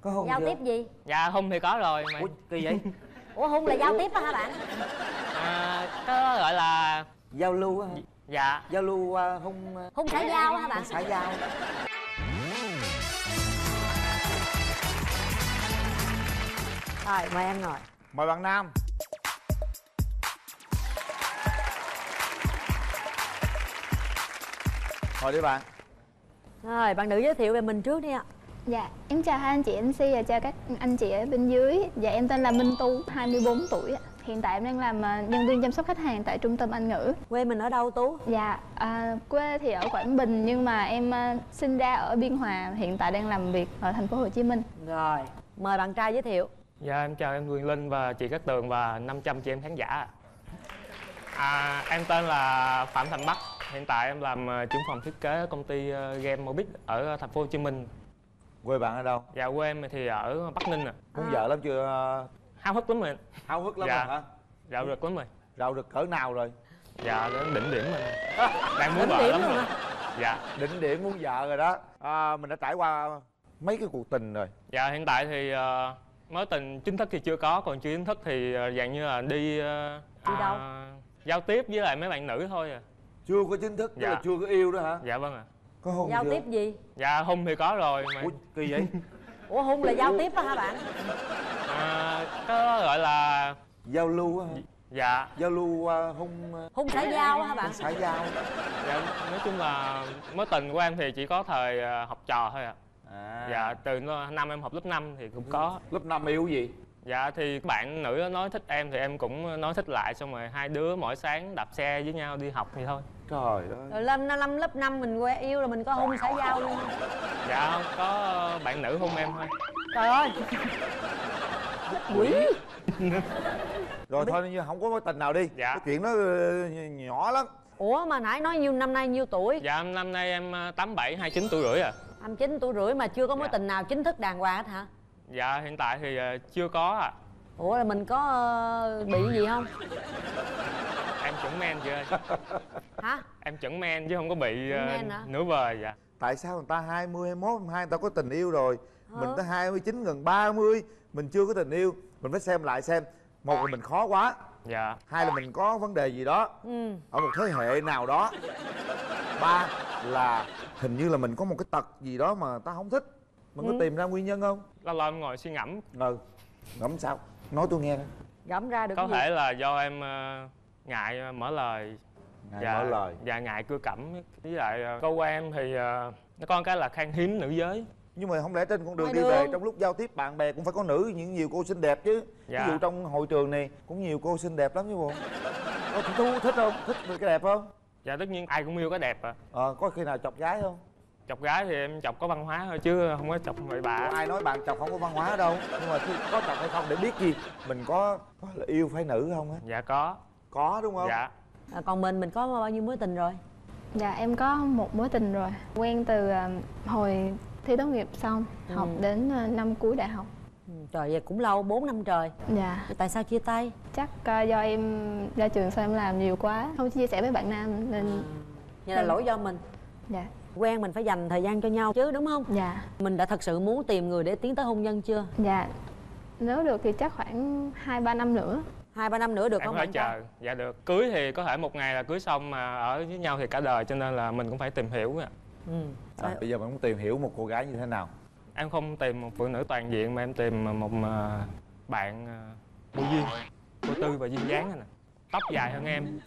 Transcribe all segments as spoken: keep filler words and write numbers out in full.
Có hôn giao chưa? tiếp gì? Dạ hôn thì có rồi mà. Ủa kỳ vậy? Ủa hôn là giao tiếp á hả bạn? À, có gọi là Giao lưu á hả? dạ. Giao lưu uh, hôn Hôn xã giao á hả bạn? hôn xã giao. Rồi mời em ngồi. Mời bạn nam. Ngồi đi bạn. Rồi bạn nữ giới thiệu về mình trước đi ạ. Dạ, em chào hai anh chị em xê và chào các anh chị ở bên dưới. Dạ, em tên là Minh Tu, hai mươi bốn tuổi. Hiện tại em đang làm nhân viên chăm sóc khách hàng tại trung tâm Anh ngữ. Quê mình ở đâu Tú? Dạ, à, quê thì ở Quảng Bình nhưng mà em à, sinh ra ở Biên Hòa, hiện tại đang làm việc ở thành phố Hồ Chí Minh. Rồi, mời bạn trai giới thiệu. Dạ em chào em Quyền Linh và chị Cát Tường và năm trăm chị em khán giả. À, em tên là Phạm Thành Bắc. Hiện tại em làm trưởng phòng thiết kế công ty Game Mobit ở thành phố Hồ Chí Minh. Quê bạn ở đâu? Dạ quê em thì ở Bắc Ninh. À. Muốn vợ lắm chưa? Háo hức lắm rồi. Háo hức lắm dạ. rồi hả? Rạo rực lắm rồi. Rạo rực cỡ nào rồi? Dạ đến đỉnh điểm rồi. Đang muốn Đỉnh vợ điểm lắm luôn rồi. hả? Dạ. Đỉnh điểm muốn vợ rồi đó. À, mình đã trải qua mấy cái cuộc tình rồi. Dạ hiện tại thì uh, mối tình chính thức thì chưa có, còn chưa chính thức thì uh, dạng như là đi uh, đi đâu? Uh, giao tiếp với lại mấy bạn nữ thôi à. Chưa có chính thức, tức dạ. là chưa có yêu đó hả? Dạ vâng ạ. À. Có hôn giao chưa? tiếp gì? Dạ hôn thì có rồi mà. Ủa kỳ vậy? Ủa hôn là giao tiếp á hả bạn? À, có gọi là giao lưu á hả? Dạ. Giao lưu uh, hôn Hôn xã giao á hả bạn? xã giao. Dạ nói chung là mối tình của em thì chỉ có thời uh, học trò thôi ạ. À. À. Dạ từ năm em học lớp năm thì cũng có. Lớp năm yêu gì? Dạ thì các bạn nữ đó nói thích em thì em cũng nói thích lại, xong rồi hai đứa mỗi sáng đạp xe với nhau đi học thì thôi. Trời ơi. Rồi lên năm lớp năm mình quen yêu là mình có hôn xã giao luôn không? Dạ không, có bạn nữ hôn em thôi. Trời ơi. Quỷ. Rồi thôi như không có mối tình nào đi. Dạ. Cái chuyện đó uh, nhỏ lắm. Ủa mà nãy nói nhiêu năm nay nhiêu tuổi? Dạ năm nay em tám bảy, hai mươi chín tuổi rưỡi à. hai mươi chín tuổi rưỡi mà chưa có mối dạ. tình nào chính thức đàng hoàng hết hả? Dạ hiện tại thì uh, chưa có à. Ủa là mình có uh, bị gì không? Em chuẩn men chị ơi. Hả? Em chuẩn men chứ không có bị Chuẩn uh, men hả? nửa vời dạ. Tại sao người ta hai mươi, hai mươi mốt, hai mươi hai người ta có tình yêu rồi, Hả? mình tới hai mươi chín gần ba mươi mình chưa có tình yêu. Mình phải xem lại xem, một là mình khó quá, Dạ. hai là mình có vấn đề gì đó Ừ. ở một thế hệ nào đó, ba là hình như là mình có một cái tật gì đó mà ta không thích. Mình Ừ. có tìm ra nguyên nhân không? Lâu lâu em ngồi suy ngẫm. Ừ. Ngẫm sao? Nói tôi nghe coi. Gẫm ra được Có cái gì? thể là do em uh, ngại mở lời. Ngại dạ, mở lời. Dạ ngại cưa cẩm. Với lại uh, câu của em thì uh, nó có một cái là khan hiếm nữ giới. Nhưng mà không lẽ trên con đường Ngoài đi đường. về trong lúc giao tiếp bạn bè cũng phải có nữ, những nhiều cô xinh đẹp chứ. Dạ. Ví dụ trong hội trường này cũng nhiều cô xinh đẹp lắm chứ bộ. Có Thu thích không? Thích cái đẹp không? Dạ tất nhiên ai cũng yêu cái đẹp à. Ờ, có khi nào chọc gái không? Chọc gái thì em chọc có văn hóa thôi chứ không có chọc bậy bạ. Ai nói bạn chọc không có văn hóa đâu. Nhưng mà khi có chọc hay không để biết gì mình có, có là yêu phải nữ không á? Dạ có. Có đúng không? Dạ. À, còn mình mình có bao nhiêu mối tình rồi? Dạ, em có một mối tình rồi. Quen từ à, hồi thi tốt nghiệp xong, Ừ. học đến à, năm cuối đại học. Ừ, trời vậy cũng lâu, bốn năm trời. Dạ, Tại sao chia tay? chắc à, do em ra trường xong em làm nhiều quá, không chia sẻ với bạn nam nên... Vậy là Ừ. lỗi do mình. Dạ, Quen mình phải dành thời gian cho nhau chứ đúng không? dạ, Mình đã thật sự muốn tìm người để tiến tới hôn nhân chưa? dạ. Nếu được thì chắc khoảng hai ba năm nữa. Hai ba năm nữa được Em không phải bạn trai? chờ. Dạ được. Cưới thì có thể một ngày là cưới xong, mà ở với nhau thì cả đời, cho nên là mình cũng phải tìm hiểu. Ừ. À, bây giờ bạn muốn tìm hiểu một cô gái như thế nào? Em không tìm một phụ nữ toàn diện mà em tìm một uh, bạn uh, vô duyên, vô tư và duyên dáng này nè, tóc dài hơn em.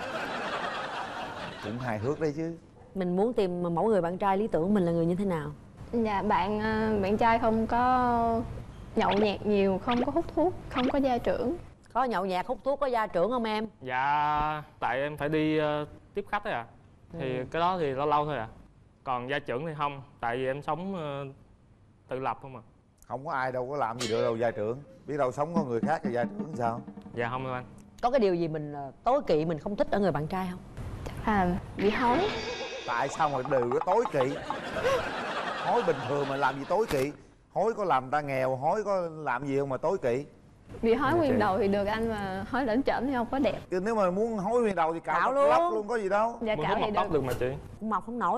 Cũng hài hước đấy chứ. Mình muốn tìm mẫu người bạn trai lý tưởng của mình là người như thế nào? Dạ, bạn à, bạn trai không có nhậu nhẹt nhiều, không có hút thuốc, không có gia trưởng. Có nhậu nhẹt hút thuốc, có gia trưởng không em? Dạ tại em phải đi uh, tiếp khách ấy à, thì Ừ. cái đó thì lâu lâu thôi à. Còn gia trưởng thì không, tại vì em sống uh, tự lập không à. Không có ai đâu có làm gì được đâu gia trưởng. Biết đâu sống có người khác thì gia trưởng sao? Dạ không đâu anh. Có cái điều gì mình ờ, tối kỵ mình không thích ở người bạn trai không? À, bị hói. Tại sao mà đều có tối kỵ? Hối bình thường mà làm gì tối kỵ? Hối có làm ta nghèo, hối có làm gì không mà tối kỵ? Bị hói Ok. nguyên đầu thì được anh, mà hói lẫn trển thì không có đẹp. Chứ nếu mà muốn hối nguyên đầu thì cạo Cạo luôn. luôn. luôn có gì đâu. Dạ, Muốn cạo hút thì một tóc được. được mà chị. Cũng mọc không nổi đâu.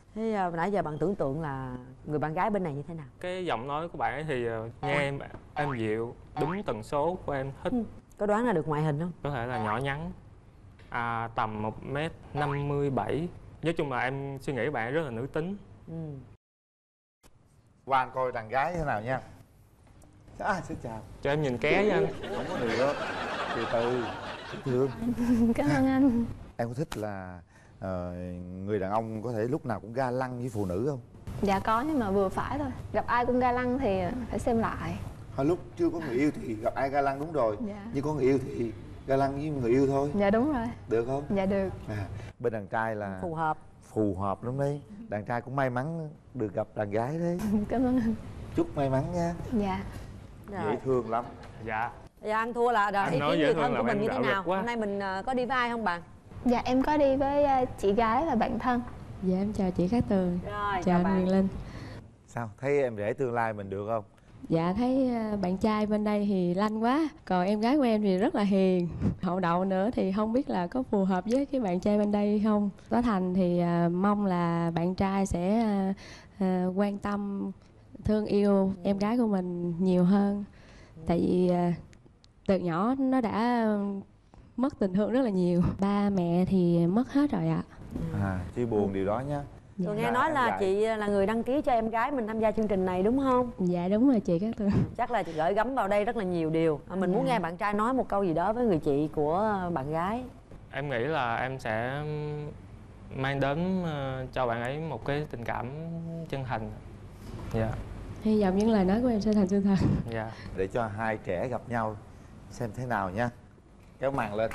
Thế à, nãy giờ bạn tưởng tượng là người bạn gái bên này như thế nào? Cái giọng nói của bạn ấy thì ờ, nghe em êm dịu, đúng tần số của em thích. Ừ. Có đoán ra được ngoại hình không? Có thể là nhỏ nhắn, à, tầm một mét năm mươi bảy. Nói chung là em suy nghĩ bạn ấy rất là nữ tính. Ừ. Qua anh coi đàn gái thế nào nha. À, xin chào. Cho em nhìn ké với anh. Không có được. Từ từ. Thương. Cảm ơn anh. Em có thích là ờ, người đàn ông có thể lúc nào cũng ga lăng với phụ nữ không? Dạ có, nhưng mà vừa phải thôi. Gặp ai cũng ga lăng thì phải xem lại. Hồi lúc chưa có người yêu thì gặp ai ga lăng đúng rồi. Dạ. Nhưng có người yêu thì ga lăng với người yêu thôi. Dạ đúng rồi. Được không? Dạ được. À, bên đàn trai là Phù hợp. phù hợp lắm đấy. Đàn trai cũng may mắn được gặp đàn gái đấy. Cảm ơn anh. Chúc may mắn nha. Dạ. Rồi. Dễ thương lắm. Dạ. Dạ ăn thua là rồi. Anh Ý nói kiến dễ người thương thân là của mình em như thế đạo nào? lực quá. Hôm nay mình ờ, có đi với ai không bạn? Dạ em có đi với ờ, chị gái và bạn thân. Dạ em chào chị Cát Tường. Rồi, Chào anh bạn. Quyền Linh. Sao? Thấy em rể tương lai mình được không? Dạ thấy ờ, bạn trai bên đây thì lanh quá. Còn em gái của em thì rất là hiền. Hậu đậu nữa thì không biết là có phù hợp với cái bạn trai bên đây hay không. Có thành thì ờ, mong là bạn trai sẽ ờ, ờ, quan tâm, thương yêu em gái của mình nhiều hơn. Tại vì ờ, từ nhỏ nó đã mất tình thương rất là nhiều. Ba mẹ thì mất hết rồi ạ. À, chia buồn điều đó nhé. Tôi nghe Dạ, nói em là dạy. chị là người đăng ký cho em gái mình tham gia chương trình này đúng không? Dạ đúng rồi chị Cát Tường. Chắc là chị gửi gắm vào đây rất là nhiều điều. À, mình muốn nghe bạn trai nói một câu gì đó với người chị của bạn gái. Em nghĩ là em sẽ mang đến ờ, cho bạn ấy một cái tình cảm chân thành. Dạ. Hy vọng những lời nói của em sẽ thành chân thật. Dạ. Để cho hai trẻ gặp nhau xem thế nào nha. Kéo màn lên.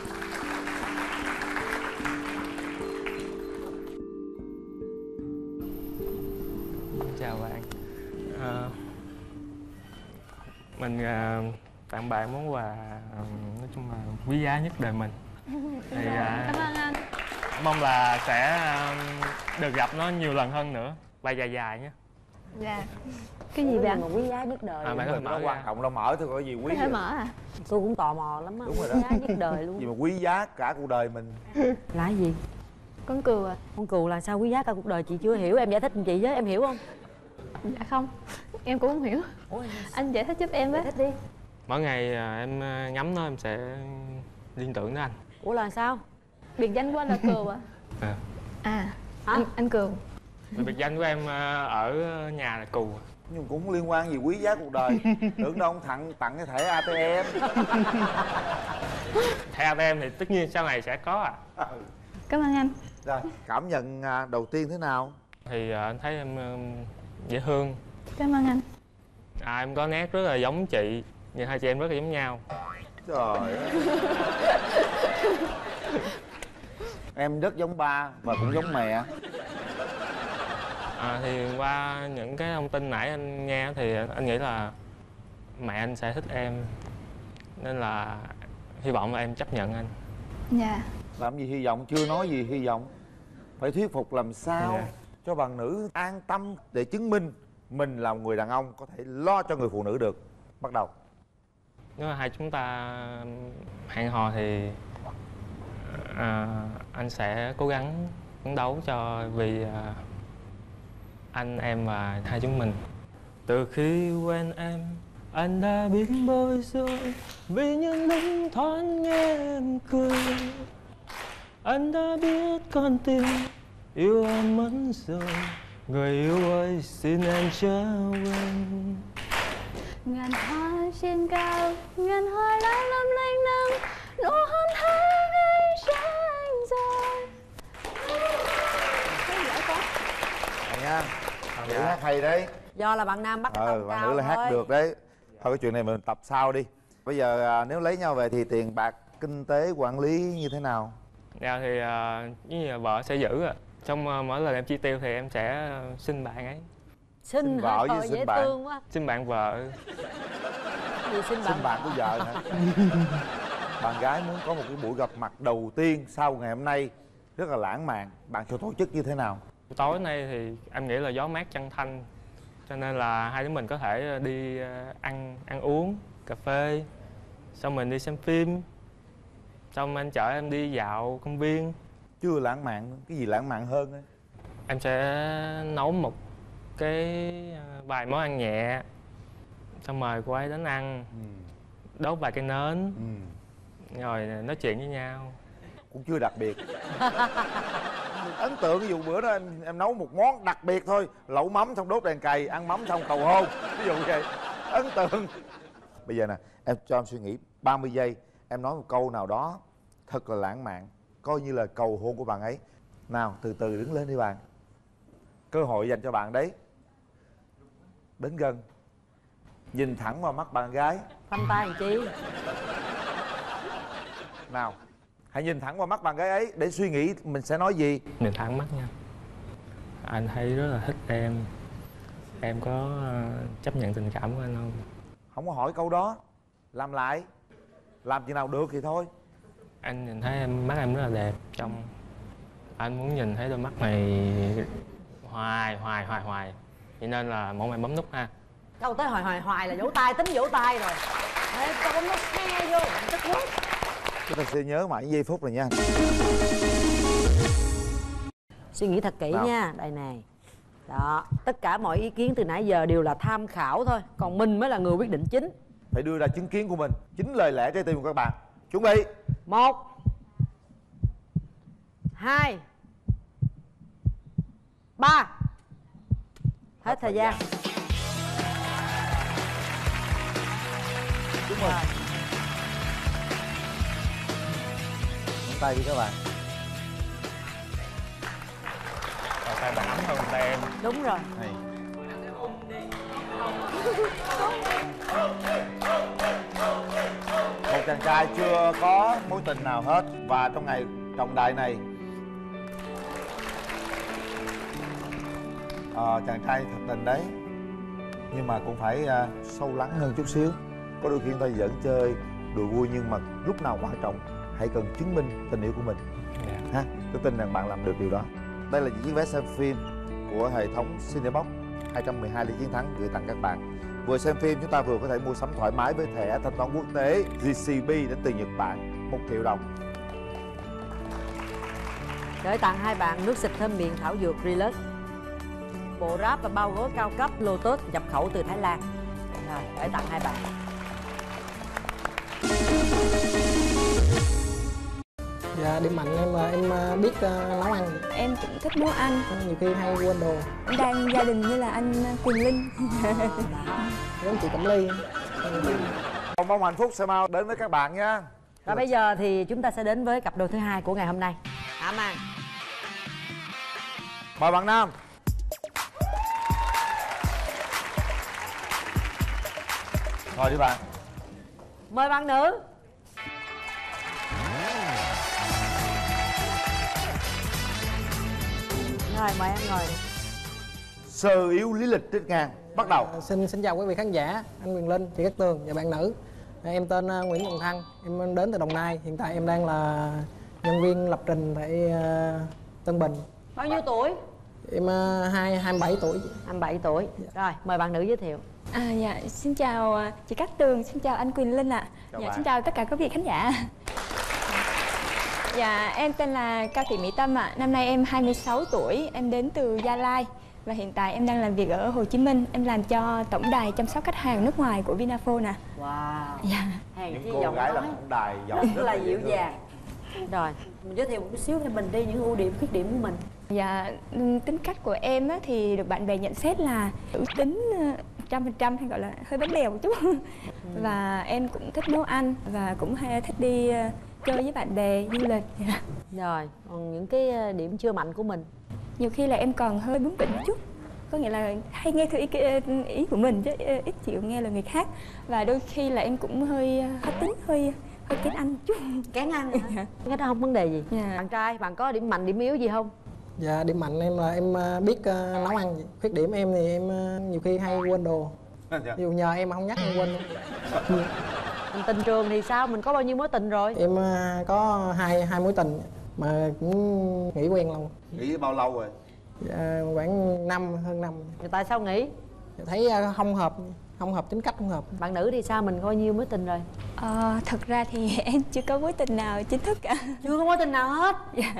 Chào bạn. Ờ, mình ờ, tặng bạn món quà ờ, nói chung là quý giá nhất đời mình. Thì ờ, Cảm ơn anh. mong là sẽ ờ, được gặp nó nhiều lần hơn nữa và dài dài nhé. Dạ. Cái gì vậy anh? Mà quý giá nhất đời. À, bạn có thể Mình mở nó quan ra. trọng đâu, mở thôi có gì quý Có thể vậy? mở à? Tôi cũng tò mò lắm á. Đúng rồi đó. Quý giá nhất đời Gì luôn. mà quý giá cả cuộc đời mình. Là cái gì? Con cừu à? Con cừu là sao quý giá cả cuộc đời chị chưa hiểu. Em giải thích cho chị với, em hiểu không? Dạ không. Em cũng không hiểu. Ủa, Anh giải thích giúp em với. giải thích đi. Mỗi ngày ờ, em ờ, ngắm nó em sẽ liên tưởng đến anh. Ủa là sao? Biệt danh của anh là cừu à? À. À, Hả? anh, anh cừu. Biệt danh của em ờ, ở nhà là Cù. Nhưng cũng liên quan gì quý giá cuộc đời. Tưởng đâu ông thằng tặng cái thẻ a tê em. Thẻ a tê em thì tất nhiên sau này sẽ có à. Ừ. Cảm ơn anh. Rồi, cảm nhận à, đầu tiên thế nào? Thì ờ, anh thấy em ờ, dễ thương. Cảm ơn anh. À, em có nét rất là giống chị. Nhưng hai chị em rất là giống nhau. Trời ơi. Em rất giống ba và cũng giống mẹ. À, thì qua những cái thông tin nãy anh nghe thì anh nghĩ là mẹ anh sẽ thích em. Nên là hy vọng là em chấp nhận anh. Dạ. Làm gì hy vọng, chưa nói gì hy vọng. Phải thuyết phục làm sao Dạ. cho bạn nữ an tâm để chứng minh mình là một người đàn ông có thể lo cho người phụ nữ được. Bắt đầu. Nếu mà hai chúng ta hẹn hò thì à, anh sẽ cố gắng phấn đấu cho vì à, anh, em và hai chúng mình. Từ khi quen em, anh đã biết bối rối vì những lúc thoáng nghe em cười. Anh đã biết con tim yêu em mất rồi. Người yêu ơi xin em chớ quên. Ngàn hoa trên cao, ngàn hoa lá lấp lánh nắng, nụ hôn thắm gây cho anh rồi. Thấy dễ quá. À nha, thằng nữ hát hay đấy. Do là bạn nam bắt cái Ờ, tông bạn cao nữ là hát thôi. được đấy. Thôi cái chuyện này mình tập sau đi. Bây giờ à, nếu lấy nhau về thì tiền bạc, kinh tế, quản lý như thế nào? Dạ thì uh, như là vợ sẽ giữ ạ. Trong uh, mỗi lần em chi tiêu thì em sẽ uh, xin bạn ấy. Xin Xin hả? vợ với Trời, xin dễ bạn. thương quá. Xin bạn vợ. Gì xin bạn? Xin bạn của vợ hả? Bạn gái muốn có một cái buổi gặp mặt đầu tiên sau ngày hôm nay rất là lãng mạn. Bạn sẽ tổ chức như thế nào? Tối nay thì em nghĩ là gió mát chân thanh. Cho nên là hai đứa mình có thể đi uh, ăn ăn uống, cà phê. Xong mình đi xem phim. Xong anh chở em đi dạo công viên. Chưa lãng mạn nữa. Cái gì lãng mạn hơn ấy? Em sẽ nấu một cái vài món ăn nhẹ, xong mời cô ấy đến ăn, ừ. đốt vài cái nến, Ừ. rồi nói chuyện với nhau. Cũng chưa đặc biệt. Ấn tượng ví dụ bữa đó em, em nấu một món đặc biệt thôi, lẩu mắm xong đốt đèn cày, ăn mắm xong cầu hôn, ví dụ vậy. Ấn tượng. Bây giờ nè, em cho em suy nghĩ ba mươi giây, em nói một câu nào đó thật là lãng mạn, coi như là cầu hôn của bạn ấy. Nào, từ từ đứng lên đi bạn. Cơ hội dành cho bạn đấy. Đến gần, nhìn thẳng vào mắt bạn gái. Phanh tay làm chi? Nào, hãy nhìn thẳng vào mắt bạn gái ấy để suy nghĩ mình sẽ nói gì. Nhìn thẳng mắt nha. Anh thấy rất là thích em. Em có chấp nhận tình cảm của anh không? Không có hỏi câu đó, làm lại. Làm chừng nào được thì thôi. Anh nhìn thấy em, mắt em rất là đẹp trong. Anh muốn nhìn thấy đôi mắt này hoài hoài hoài hoài. Cho nên là mong em bấm nút ha. Câu tới hoài hoài hoài là vỗ tay, tính vỗ tay rồi. Ê, câu nó nghe vô, tức quá. Chúng ta sẽ nhớ mãi giây phút này nha. Suy nghĩ thật kỹ Nào. nha, đây này. Đó, tất cả mọi ý kiến từ nãy giờ đều là tham khảo thôi. Còn mình mới là người quyết định chính. Phải đưa ra chứng kiến của mình, chính lời lẽ trái tim của các bạn. Chuẩn bị. Một, hai, ba. Hết thời gian. Chúc mừng. Nắm tay đi các bạn. Và tay bạn ấm hơn tay em. Đúng rồi. Này. Một chàng trai chưa có mối tình nào hết, và trong ngày trọng đại này à, chàng trai thật tình đấy, nhưng mà cũng phải uh, sâu lắng hơn chút xíu. Có đôi khi người ta giỡn chơi đùa vui, nhưng mà lúc nào quan trọng hãy cần chứng minh tình yêu của mình. Dạ. Ha, tôi tin rằng bạn làm được điều đó. Đây là những chiếc vé xem phim của hệ thống Cinebox, hai trăm mười hai ly chiến thắng gửi tặng các bạn. Vừa xem phim chúng ta vừa có thể mua sắm thoải mái với thẻ thanh toán quốc tế giê xê bê đến từ Nhật Bản, một triệu đồng. Gửi tặng hai bạn nước xịt thơm miệng thảo dược Relax, bộ ráp và bao gối cao cấp Lotus nhập khẩu từ Thái Lan. Rồi, gửi tặng hai bạn. Dạ, điểm mạnh em là em biết uh, nấu ăn. Em cũng thích nấu ăn. Nhiều khi hay quên đồ. Em đang gia đình như là anh Quyền Linh. Giống chị Cẩm Ly. Mong mong hạnh phúc sẽ mau đến với các bạn nha. Và bây giờ thì chúng ta sẽ đến với cặp đôi thứ hai của ngày hôm nay. Hạ màn. Mời bạn nam. Ngồi đi bạn. Mời bạn nữ. Rồi, mời em ngồi. Sơ yếu lý lịch trích ngang. Bắt đầu. À, xin xin chào quý vị khán giả, anh Quyền Linh, chị Cát Tường và bạn nữ. À, em tên uh, Nguyễn Trọng Thăng, em đến từ Đồng Nai. Hiện tại em đang là nhân viên lập trình tại uh, Tân Bình. Bao nhiêu tuổi? Em uh, hai hai mươi bảy tuổi. hai mươi bảy tuổi. Rồi, mời bạn nữ giới thiệu. À dạ, xin chào chị Cát Tường, xin chào anh Quyền Linh ạ. Chào Dạ, bạn. xin chào tất cả quý vị khán giả. Dạ, em tên là Cao Thị Mỹ Tâm ạ. Năm nay em hai mươi sáu tuổi, em đến từ Gia Lai. Và hiện tại em đang làm việc ở Hồ Chí Minh. Em làm cho tổng đài chăm sóc khách hàng nước ngoài của Vinaphone nè. Wow. Dạ. Hàng Những chi cô giọng gái nói làm tổng đài giọng rất rất là dễ dịu thương. dàng. Rồi, mình giới thiệu một chút xíu về mình đi, những ưu điểm, khuyết điểm của mình. Dạ, tính cách của em á, thì được bạn bè nhận xét là nữ tính một trăm phần trăm hay gọi là hơi bánh bèo một chút. Và em cũng thích nấu ăn và cũng hay thích đi uh, chơi với bạn bè, du lịch. Dạ. Rồi, còn những cái điểm chưa mạnh của mình. Nhiều khi là em còn hơi bướng bỉnh một chút. Có nghĩa là hay nghe theo ý, ý của mình chứ ít chịu nghe lời người khác. Và đôi khi là em cũng hơi hết tính, hơi hơi kén ăn một chút. Kén ăn hả? Cái đó không vấn đề gì. Dạ. Bạn trai, bạn có điểm mạnh, điểm yếu gì không? Dạ, điểm mạnh em là em uh, biết uh, nấu ăn. Khuyết điểm em thì em uh, nhiều khi hay quên đồ. Dù nhờ em mà không nhắc em quên. Mình tình trường thì sao? Mình có bao nhiêu mối tình rồi? Em uh, có hai hai mối tình mà cũng nghỉ quen lâu. Nghĩ bao lâu rồi? Dạ, khoảng năm hơn năm. Rồi tại sao nghỉ? Thấy uh, không hợp không hợp tính cách, không hợp. Bạn nữ thì sao, mình coi nhiêu mối tình rồi? Ờ, thật ra thì em chưa có mối tình nào chính thức cả. Chưa có mối tình nào hết. Dạ.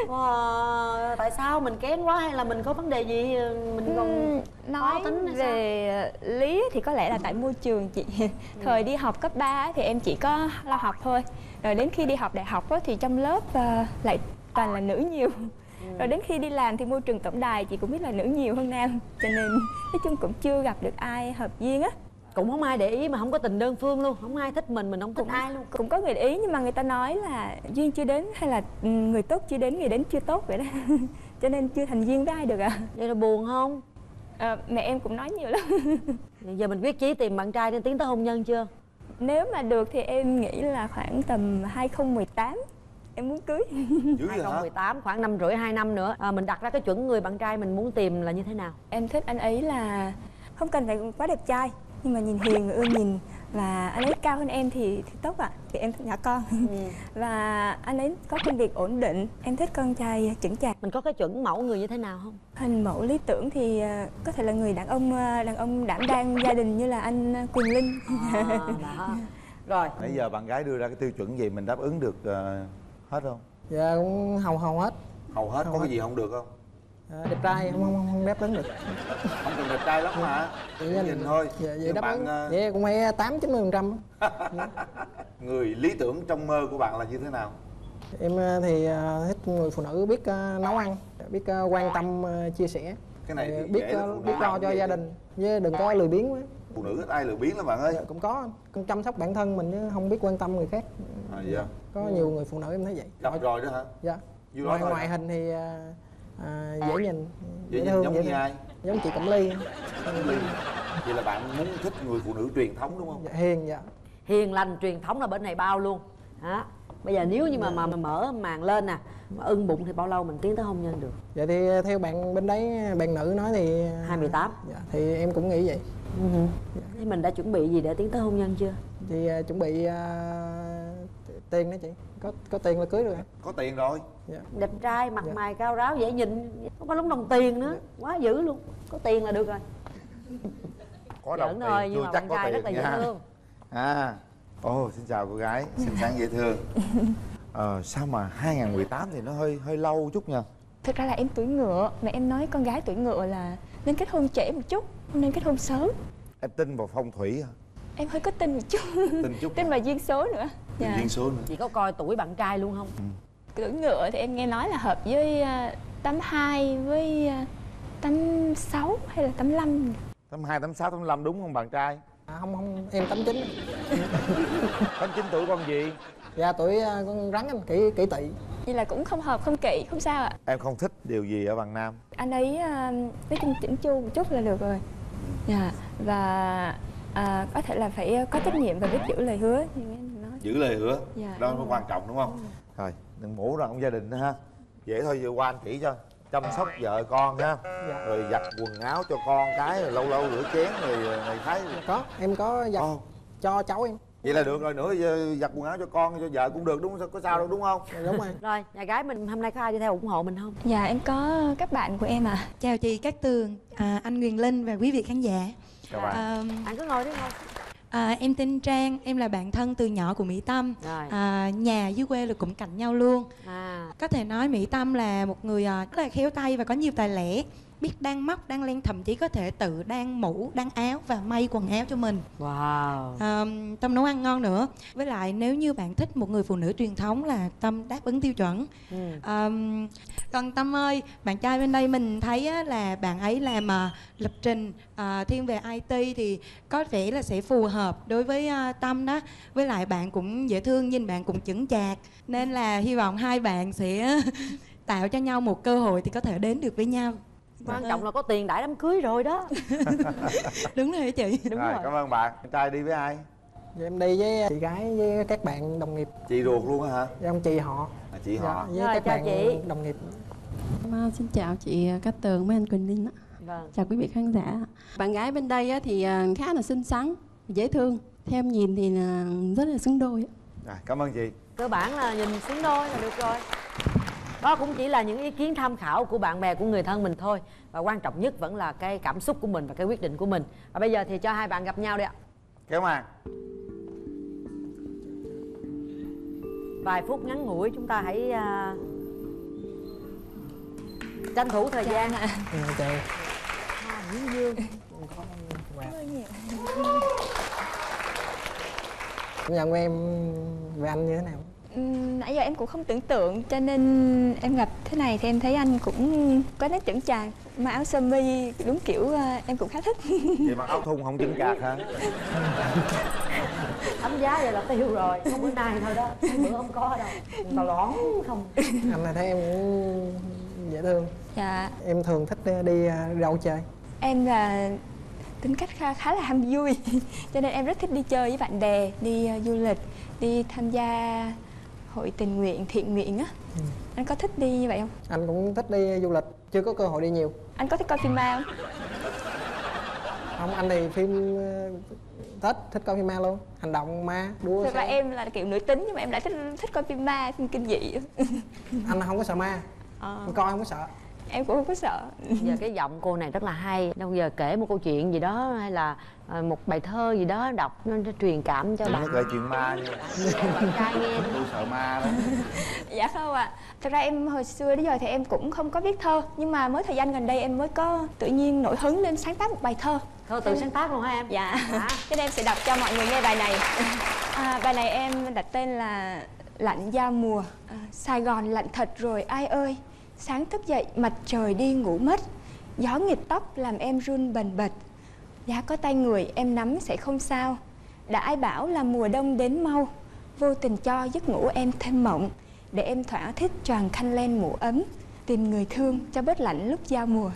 Wow, tại sao mình kén quá hay là mình có vấn đề gì mình còn Nói khó tính hay về lý thì có lẽ là tại môi trường chị. Thời đi học cấp ba thì em chỉ có lo học thôi. Rồi đến khi đi học đại học thì trong lớp lại toàn là nữ nhiều. Rồi đến khi đi làm thì môi trường tổng đài chị cũng biết là nữ nhiều hơn nam. Cho nên nói chung cũng chưa gặp được ai hợp duyên á. Cũng không ai để ý mà không có tình đơn phương luôn, không ai thích mình, mình không thích Cũng, ai luôn. cũng có người để ý nhưng mà người ta nói là duyên chưa đến, hay là người tốt chưa đến, người đến chưa tốt vậy đó. Cho nên chưa thành duyên với ai được ạ. À. Vậy là buồn không? À, mẹ em cũng nói nhiều lắm. Giờ mình quyết chí tìm bạn trai nên tiến tới hôn nhân chưa? Nếu mà được thì em nghĩ là khoảng tầm hai không một tám em muốn cưới. hai không một tám, khoảng năm rưỡi hai năm nữa. À, mình đặt ra cái chuẩn người bạn trai mình muốn tìm là như thế nào? Em thích anh ấy là không cần phải quá đẹp trai, nhưng mà nhìn hiền, ưa nhìn, và anh ấy cao hơn em thì, thì tốt ạ. À. Thì em thích nhỏ con. Ừ. Và anh ấy có công việc ổn định. Em thích con trai chững chạc. Mình có cái chuẩn mẫu người như thế nào không? Hình mẫu lý tưởng thì có thể là người đàn ông đàn ông đảm đang gia đình như là anh Quyền Linh. À, rồi. Nãy giờ bạn gái đưa ra cái tiêu chuẩn gì mình đáp ứng được uh, hết không? Dạ cũng hầu hầu hết. Hầu hết, hầu có hết. cái gì không được không? À, đẹp trai không không không đáp ứng được. Không cần đẹp trai lắm mà. Vậy Nhìn, nhìn thôi. Dạ, vậy nhưng đáp bạn ứng. uh... Vậy cũng phải tám chín mươi phần trăm. Người lý tưởng trong mơ của bạn là như thế nào? Em thì thích người phụ nữ biết nấu ăn, biết quan tâm chia sẻ. Cái này thì biết biết lo cho gia đình, với đừng có lười biếng quá. Phụ nữ ít ai lười biếng lắm bạn ơi. Dạ, cũng có, cũng chăm sóc bản thân mình chứ không biết quan tâm người khác. À, dạ. Có ừ. nhiều người phụ nữ em thấy vậy. Gặp rồi, rồi đó hả? Dạ. Dù ngoài đó ngoại hình thì à, dễ nhìn, dễ, dễ nhìn thương, giống như ai? Giống chị Cẩm Ly. Cẩm Ly. Vậy là bạn muốn thích người phụ nữ truyền thống đúng không? Dạ, hiền dạ. Hiền lành truyền thống là bên này bao luôn. Hả? Bây giờ nếu như mà mà mở màn lên nè, mà ưng bụng thì bao lâu mình tiến tới hôn nhân được? Vậy thì theo bạn bên đấy, bạn nữ nói thì hai mươi tám. Dạ, thì em cũng nghĩ vậy. Uh-huh. Dạ. Thế mình đã chuẩn bị gì để tiến tới hôn nhân chưa? Thì uh, chuẩn bị uh, tiền đó chị. Có có tiền là cưới được. Có tiền rồi. Dạ. Đẹp trai, mặt dạ. mày cao ráo, dễ nhìn, không có lúng đồng tiền nữa, dạ. Quá dữ luôn. Có tiền là được rồi. Có đồng tiền thôi, chưa chắc có tiền rất là nha. Dễ thương. À, ồ, oh, xin chào cô gái, xinh xắn dễ thương. Ờ, sao mà hai không một tám thì nó hơi hơi lâu chút nha. Thực ra là em tuổi ngựa, mà em nói con gái tuổi ngựa là nên kết hôn trễ một chút, không nên kết hôn sớm. Em tin vào phong thủy hả? Em hơi có tin một chút. Tin chút. Tin vào duyên số nữa. Dạ. Duyên số nữa. Chị có coi tuổi bạn trai luôn không? Ừ. Tuổi ngựa thì em nghe nói là hợp với tám hai với tám sáu hay là tám lăm. tám hai, tám sáu, tám lăm đúng không bạn trai? À, không không, em tám chín. tám chín tuổi con gì? Dạ tuổi con rắn anh, kỷ kỷ Tỵ. Vậy là cũng không hợp, không kỵ, không sao ạ. Em không thích điều gì ở bạn nam? Anh ấy nói chung chỉnh chu một chút là được rồi. Dạ. Và à, có thể là phải có trách nhiệm và biết giữ lời hứa. Nói. Giữ lời hứa. Dạ, đó mới quan trọng đúng không? Ừ. Rồi đừng mổ ra ông gia đình nữa ha. Dễ thôi, vừa qua anh chỉ cho. Chăm sóc vợ con ha. Dạ. Rồi giặt quần áo cho con cái, rồi lâu lâu rửa chén rồi này thấy. Dạ, có, em có giặt oh. cho cháu em. Vậy là được rồi, nữa giặt quần áo cho con cho vợ cũng được đúng không? Có sao đâu đúng không? Dạ, đúng rồi. Rồi, nhà gái mình hôm nay có ai đi theo ủng hộ mình không? Dạ em có các bạn của em à. Chào chị Cát Tường, à, anh Quyền Linh và quý vị khán giả. Chào bạn. À, anh cứ ngồi đi ngồi. À, em tên Trang, em là bạn thân từ nhỏ của Mỹ Tâm. À, nhà dưới quê là cũng cạnh nhau luôn. À. Có thể nói Mỹ Tâm là một người rất là khéo tay và có nhiều tài lẻ, biết đan móc, đan len, thậm chí có thể tự đan mũ, đan áo và may quần áo cho mình. Wow. À, Tâm nấu ăn ngon nữa. Với lại nếu như bạn thích một người phụ nữ truyền thống là Tâm đáp ứng tiêu chuẩn. Ừ. À, còn Tâm ơi, bạn trai bên đây mình thấy á, là bạn ấy làm à, lập trình à, thiên về i tê thì có vẻ là sẽ phù hợp đối với à, Tâm đó. Với lại bạn cũng dễ thương, nhìn bạn cũng chững chạc, nên là hy vọng hai bạn sẽ tạo cho nhau một cơ hội thì có thể đến được với nhau. Quan trọng là có tiền đãi đám cưới rồi đó. Đúng rồi chị. Đúng rồi, rồi. Cảm ơn bạn. Anh trai đi với ai? Dạ, em đi với chị gái với các bạn đồng nghiệp. Chị ruột luôn hả? Dạ, ông chị họ. À, chị họ. Dạ, với rồi, các chào bạn chị. đồng nghiệp. À, xin chào chị Cát Tường với anh Quỳnh Linh. Vâng. Chào quý vị khán giả. Bạn gái bên đây thì khá là xinh xắn, dễ thương. Theo em nhìn thì rất là xứng đôi. À, cảm ơn chị. Cơ bản là nhìn xứng đôi là được rồi. Đó cũng chỉ là những ý kiến tham khảo của bạn bè, của người thân mình thôi. Và quan trọng nhất vẫn là cái cảm xúc của mình và cái quyết định của mình. Và bây giờ thì cho hai bạn gặp nhau đi ạ. Kéo màn. Vài phút ngắn ngủi chúng ta hãy uh, tranh thủ thời gian. Ok. À, Nguyễn Dương. Cảm nhận của em về anh như thế nào? Uhm, nãy giờ em cũng không tưởng tượng, cho nên em gặp thế này thì em thấy anh cũng có nét chững chạc, mà áo sơ mi đúng kiểu uh, em cũng khá thích. Vậy mà áo thun không chững chạc hả? Tấm giá vậy là tiêu rồi, không bữa nay thôi đó, bữa không có đâu, tao lõn không. Anh này thấy em cũng dễ thương. Dạ. Em thường thích đi, đi đâu chơi? Em là tính cách khá, khá là ham vui, cho nên em rất thích đi chơi với bạn bè, đi uh, du lịch, đi tham gia hội tình nguyện, thiện nguyện á. Ừ. Anh có thích đi như vậy không? Anh cũng thích đi du lịch, chưa có cơ hội đi nhiều. Anh có thích coi phim ma không? Không, anh thì phim Tết thích coi phim ma luôn, hành động ma, đua Thực xe. ra em là kiểu nữ tính nhưng mà em lại thích thích coi phim ma, phim kinh dị. Anh không có sợ ma, à. Anh coi không có sợ. Em cũng không có sợ. Giờ cái giọng cô này rất là hay. Đâu giờ kể một câu chuyện gì đó hay là một bài thơ gì đó đọc nó truyền cảm cho bạn. Nó kể chuyện ma nha. Bạn trai nghe. Tôi sợ ma đó. Dạ không ạ. À. Thật ra em hồi xưa đến giờ thì em cũng không có viết thơ, nhưng mà mới thời gian gần đây em mới có tự nhiên nổi hứng lên sáng tác một bài thơ. Thơ tự em... sáng tác luôn hả em? Dạ. À. Cho nên em sẽ đọc cho mọi người nghe bài này. À, bài này em đặt tên là Lạnh giao mùa. À, Sài Gòn lạnh thật rồi ai ơi. Sáng thức dậy mặt trời đi ngủ mất. Gió nghịch tóc làm em run bần bật. Giá có tay người em nắm sẽ không sao. Đã ai bảo là mùa đông đến mau. Vô tình cho giấc ngủ em thêm mộng. Để em thỏa thích choàng khăn len mũ ấm. Tìm người thương cho bớt lạnh lúc giao mùa.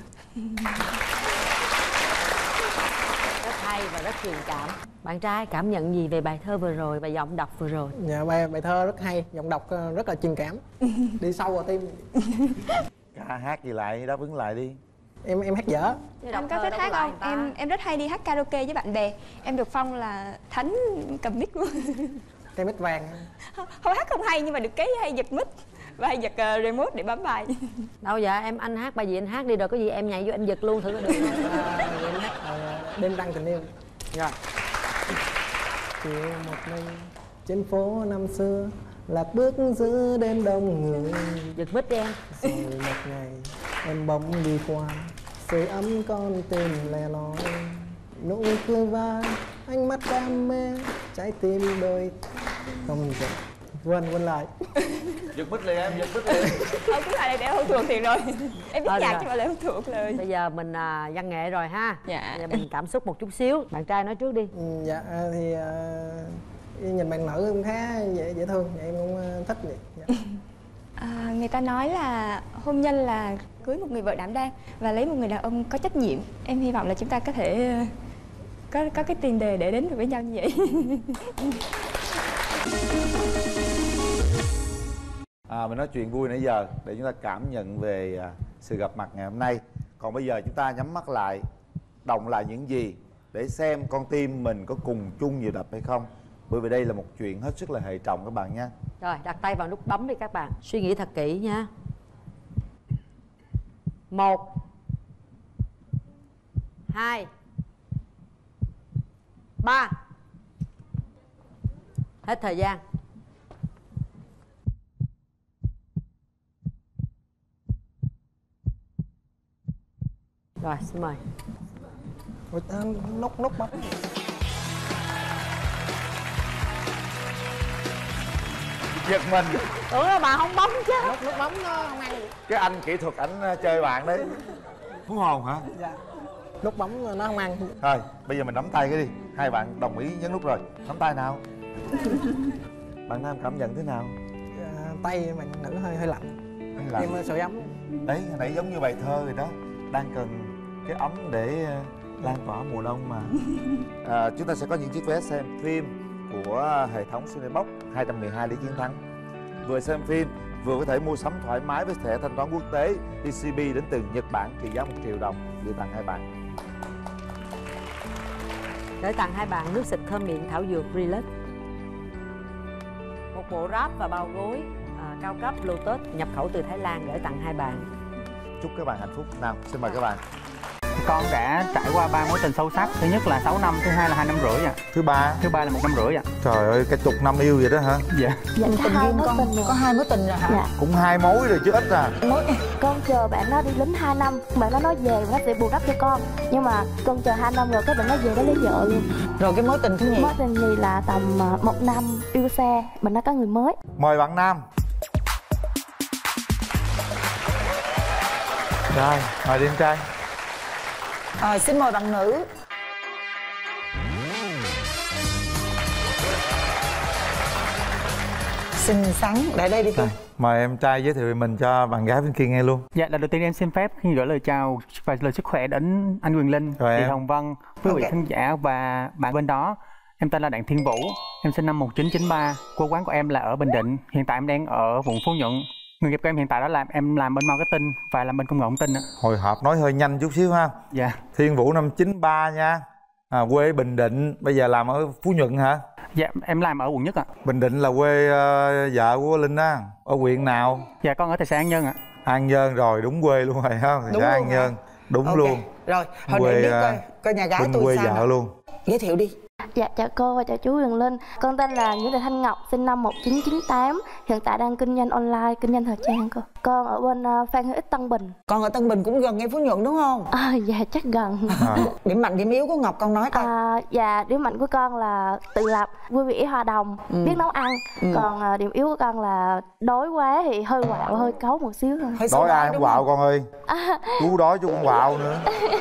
Rất hay và rất truyền cảm. Bạn trai cảm nhận gì về bài thơ vừa rồi, bài giọng đọc vừa rồi? Dạ, bài, bài thơ rất hay, giọng đọc rất là truyền cảm. Đi sâu vào tim. Ca hát gì lại, đáp ứng lại đi. Em em hát dở. Em có thích hát không? Em em rất hay đi hát karaoke với bạn bè. Em được phong là thánh cầm mic luôn. Cây mic vàng. Không, không hát không hay nhưng mà được cái hay giật mic và hay giật uh, remote để bấm bài. Đâu dạ em anh hát bài gì anh hát đi, rồi có gì em nhảy vô anh giật luôn thử có được không? À, em hát à, Đêm trăng tình yêu. Rồi. Chiều một mình trên phố năm xưa, lạc bước giữa đêm đông người. Giật mic đi em. Rồi một ngày em bỗng đi qua, sưởi ấm con tim lẻ loi. Nụ cười vai, ánh mắt đam mê, trái tim đôi không dậy. Quên quên lại. Giật mic liền em, giật mic liền. Không, cái này để em không thuộc thiệt rồi. Em biết Thôi nhạc rồi. nhưng mà lại không thuộc lời. Bây giờ mình à, văn nghệ rồi ha. Dạ. Bây giờ mình cảm xúc một chút xíu. Bạn trai nói trước đi. Ừ, dạ thì uh, nhìn bạn nữ cũng khá dễ dễ thương, dạ, em cũng uh, thích vậy. Dạ. À, người ta nói là hôn nhân là cưới một người vợ đảm đang và lấy một người đàn ông có trách nhiệm. Em hy vọng là chúng ta có thể uh, có có cái tiền đề để đến được với nhau như vậy. À, mình nói chuyện vui nãy giờ để chúng ta cảm nhận về à, sự gặp mặt ngày hôm nay. Còn bây giờ chúng ta nhắm mắt lại, động lại những gì để xem con tim mình có cùng chung nhịp đập hay không. Bởi vì đây là một chuyện hết sức là hệ trọng các bạn nha. Rồi đặt tay vào nút bấm đi các bạn. Suy nghĩ thật kỹ nha. Một, hai, ba. Hết thời gian. Rồi, xin mời. Ôi, nút nút bấm. Giật mình. Tưởng là bà không bấm chứ. Nút nút bấm nó không ăn. Cái anh kỹ thuật ảnh chơi bạn đấy. Hú hồn hả? Dạ. Nút bấm nó không ăn. Thôi, bây giờ mình nắm tay cái đi. Hai bạn đồng ý nhấn nút rồi. Nắm tay nào. Bạn nam cảm nhận thế nào? À, tay bạn nữ hơi hơi lạnh. Hơi lạnh. Em sưởi ấm. Đấy, hồi nãy giống như bài thơ rồi đó. Đang cần cái ấm để lan tỏa mùa đông mà. À, chúng ta sẽ có những chiếc vé xem phim của hệ thống Cinebox hai trăm mười hai Lý Chiến Thắng. Vừa xem phim, vừa có thể mua sắm thoải mái với thẻ thanh toán quốc tế đê xê bê đến từ Nhật Bản trị giá một triệu đồng gửi tặng hai bạn. Để tặng hai bạn nước xịt thơm miệng thảo dược Relax, một bộ wrap và bao gối à, cao cấp Lotus nhập khẩu từ Thái Lan gửi tặng hai bạn. Chúc các bạn hạnh phúc. Nào, xin mời các bạn. Con đã trải qua ba mối tình sâu sắc. Thứ nhất là sáu năm, thứ hai là hai năm rưỡi ạ. Thứ ba? Thứ ba là một năm rưỡi ạ. Trời ơi, cả chục năm yêu vậy đó hả? Dạ. Dạ, có hai mối tình rồi. Có hai mối tình rồi hả? Dạ. Cũng hai mối rồi chứ ít à. Mối... Con chờ bạn nó đi lính hai năm, bạn nó nói về nó sẽ bù đắp cho con. Nhưng mà con chờ hai năm rồi cái bạn nó về nó lấy vợ luôn. Rồi cái mối tình thứ nhì? Mối tình thì là tầm một năm yêu xa, bạn nó có người mới. Mời bạn nam. Rồi, mời đi em trai. À, xin mời bạn nữ. Xinh xắn, lại đây đi Cưng. Mời em trai giới thiệu về mình cho bạn gái bên kia nghe luôn. Dạ, lần đầu tiên em xin phép khi gửi lời chào và lời sức khỏe đến anh Quyền Linh, rồi chị em. Hồng Vân, quý vị Ok. khán giả và bạn bên đó. Em tên là Đặng Thiên Vũ, em sinh năm một nghìn chín trăm chín mươi ba, quê quán của em là ở Bình Định. Hiện tại em đang ở vùng Phú Nhuận. Người nghiệp của em hiện tại đó là em làm bên marketing và làm bên công nghệ thông tin ạ. Hồi hộp nói hơi nhanh chút xíu ha. Dạ. Thiên Vũ năm chín ba nha. À, quê Bình Định, bây giờ làm ở Phú Nhuận hả? Dạ, em làm ở quận Nhất ạ. Bình Định là quê uh, vợ của Linh á. Ở huyện nào? Dạ, con ở thị xã An Nhơn ạ. An Nhơn rồi, đúng quê luôn rồi ha. Thị Đúng xã luôn An hả? Nhơn. Đúng Ok. luôn. Rồi, hồi Quê, để biết à, coi, coi nhà gái Bên tôi quê sao vợ nào. luôn. Giới thiệu đi. Dạ chào cô và chào chú Quyền Linh. Con tên là Nguyễn Thị Thanh Ngọc, sinh năm một nghìn chín trăm chín mươi tám. Hiện tại đang kinh doanh online, kinh doanh thời trang cô. Con ở bên uh, Phan Huy Ích, Tân Bình. Con ở Tân Bình cũng gần ngay Phú Nhuận đúng không? À, dạ chắc gần. À. Điểm mạnh điểm yếu của Ngọc con nói coi. À, dạ điểm mạnh của con là tự lập, vui vẻ hòa đồng, Ừ. biết nấu ăn. Ừ. Còn à, điểm yếu của con là đói quá thì hơi quạo, hơi cấu một xíu thôi. Hơi xấu Đói ai đúng không quạo con ơi. À, Chú đói chú cũng quạo nữa.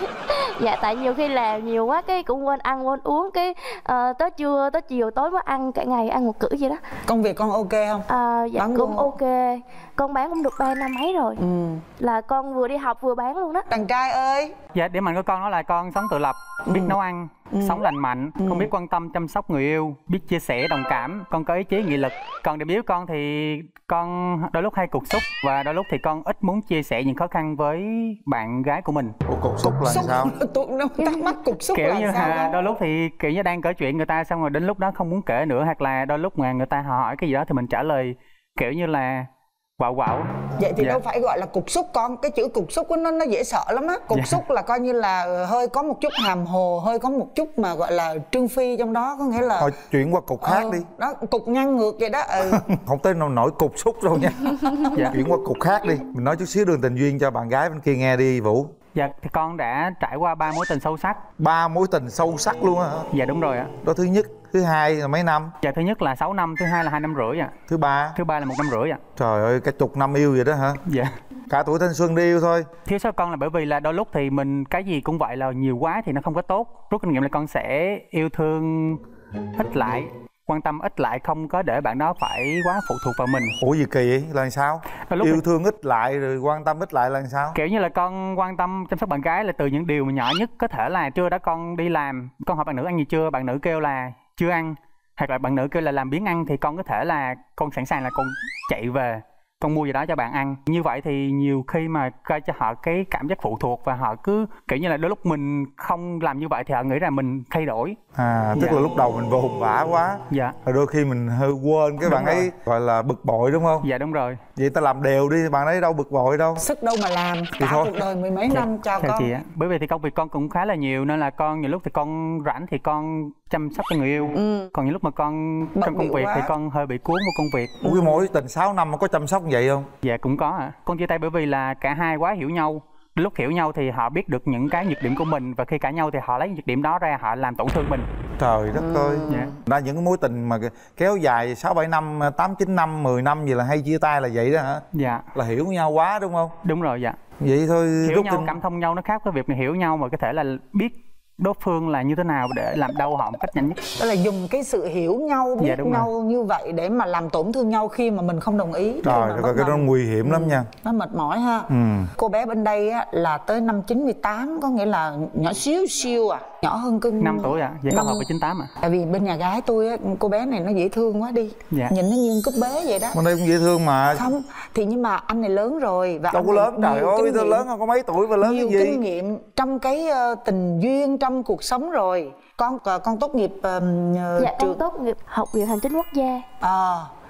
dạ tại nhiều khi làm nhiều quá cái cũng quên ăn quên uống, cái uh, tới trưa tới chiều tối mới ăn, cả ngày ăn một cữ vậy đó. Công việc con ok không? À, dạ Bán cũng luôn. ok. Con bán cũng được ba năm mấy rồi. Ừ. Là con vừa đi học vừa bán luôn đó. Đàn trai ơi. Dạ, điểm mạnh của con đó là con sống tự lập, biết Ừ. nấu ăn, Ừ. sống lành mạnh, Ừ. con biết quan tâm chăm sóc người yêu, biết chia sẻ đồng cảm, con có ý chí nghị lực. Còn điểm yếu con thì con đôi lúc hay cục xúc và đôi lúc thì con ít muốn chia sẻ những khó khăn với bạn gái của mình. Ủa, cục xúc là Xúc sao? tôi nó thắc mắc cục xúc Kiểu là như sao là đó? đôi lúc thì kiểu như đang kể chuyện người ta xong rồi đến lúc đó không muốn kể nữa, hoặc là đôi lúc mà người ta hỏi cái gì đó thì mình trả lời kiểu như là quạo quạo. Vậy thì Dạ. đâu phải gọi là cục xúc con, cái chữ cục xúc của nó nó dễ sợ lắm á. Cục Dạ. xúc là coi như là hơi có một chút hàm hồ, hơi có một chút mà gọi là trương phi trong đó, có nghĩa là Thôi chuyển qua cục khác Ờ, đi. đó cục ngang ngược vậy đó. Ừ. Không tới nỗi nổi cục xúc đâu nha. Dạ. Chuyển qua cục khác đi. Mình nói chút xíu đường tình duyên cho bạn gái bên kia nghe đi Vũ. Dạ, thì con đã trải qua ba mối tình sâu sắc. Ba mối tình sâu sắc luôn á hả? Dạ đúng rồi ạ. Đó thứ nhất, thứ hai là mấy năm? Dạ, thứ nhất là sáu năm, thứ hai là hai năm rưỡi ạ. Thứ ba? Thứ ba là một năm rưỡi ạ. Trời ơi, cả chục năm yêu vậy đó hả? Dạ. Cả tuổi thanh xuân đi yêu thôi. Thiếu sót con là bởi vì là đôi lúc thì mình cái gì cũng vậy là nhiều quá thì nó không có tốt. Rút kinh nghiệm là con sẽ yêu thương ít lại, quan tâm ít lại, không có để bạn đó phải quá phụ thuộc vào mình. Ủa gì kỳ vậy? Là sao? Đôi lúc Yêu thì- thương ít lại rồi quan tâm ít lại là sao? Kiểu như là con quan tâm chăm sóc bạn gái là từ những điều mà nhỏ nhất, có thể là trưa đó con đi làm, con hỏi bạn nữ ăn gì chưa, bạn nữ kêu là chưa ăn, hoặc là bạn nữ kêu là làm biếng ăn thì con có thể là con sẵn sàng là con chạy về con mua gì đó cho bạn ăn. Như vậy thì nhiều khi mà gây cho họ cái cảm giác phụ thuộc và họ cứ kiểu như là đôi lúc mình không làm như vậy thì họ nghĩ là mình thay đổi. À, tức Dạ. là lúc đầu mình vồn vã quá. Dạ. Rồi đôi khi mình hơi quên cái Đúng bạn rồi. ấy gọi là bực bội đúng không? Dạ đúng rồi. Vậy ta làm đều đi, bạn ấy đâu bực bội đâu. Sức đâu mà làm, Thì cả thôi. cuộc đời mười mấy năm chào Chào con. chị ạ. Bởi vì thì công việc con cũng khá là nhiều nên là con nhiều lúc thì con rảnh thì con chăm sóc cho người yêu. Ừ. Còn những lúc mà con Bận trong công bịu việc quá. thì con hơi bị cuốn vào công việc. Ủa cái mối tình sáu năm mà có chăm sóc như vậy không? Dạ cũng có ạ. Con chia tay bởi vì là cả hai quá hiểu nhau. Lúc hiểu nhau thì họ biết được những cái nhược điểm của mình và khi cãi nhau thì họ lấy nhược điểm đó ra họ làm tổn thương mình. Trời đất ơi. Dạ. Ra những cái mối tình mà kéo dài sáu bảy năm, tám chín năm, mười năm gì là hay chia tay là vậy đó hả? Dạ. Là hiểu nhau quá đúng không? Đúng rồi dạ. Vậy thôi Hiểu rút nhau, kinh. cảm thông nhau nó khác với việc mình hiểu nhau mà có thể là biết đối phương là như thế nào để làm đau họ một cách nhanh nhất. Đó là dùng cái sự hiểu nhau, biết Dạ, đúng rồi. nhau như vậy để mà làm tổn thương nhau khi mà mình không đồng ý. Để Trời mà đất ơi, bắt cái đó đầu- nguy hiểm lắm nha. Nó mệt mỏi ha. Ừ. Cô bé bên đây á, là tới năm chín mươi tám, có nghĩa là nhỏ xíu xíu à, nhỏ hơn Cưng năm tuổi ạ. Vậy con Năm- hợp với chín tám ạ. Tại vì bên nhà gái tôi á, cô bé này nó dễ thương quá đi. Dạ. Nhìn nó như cúp bế vậy đó. Bên đây cũng dễ thương mà. Không, thì nhưng mà anh này lớn rồi và Đâu anh có này lớn, trời nhiều ơi, kinh tôi nghiệm- lớn hơn có mấy tuổi mà lớn nhiều cái gì? kinh nghiệm trong cái ờ, tình duyên trong cuộc sống rồi. Con con tốt nghiệp uh, Dạ con tốt nghiệp Học viện Hành chính Quốc gia. Ờ,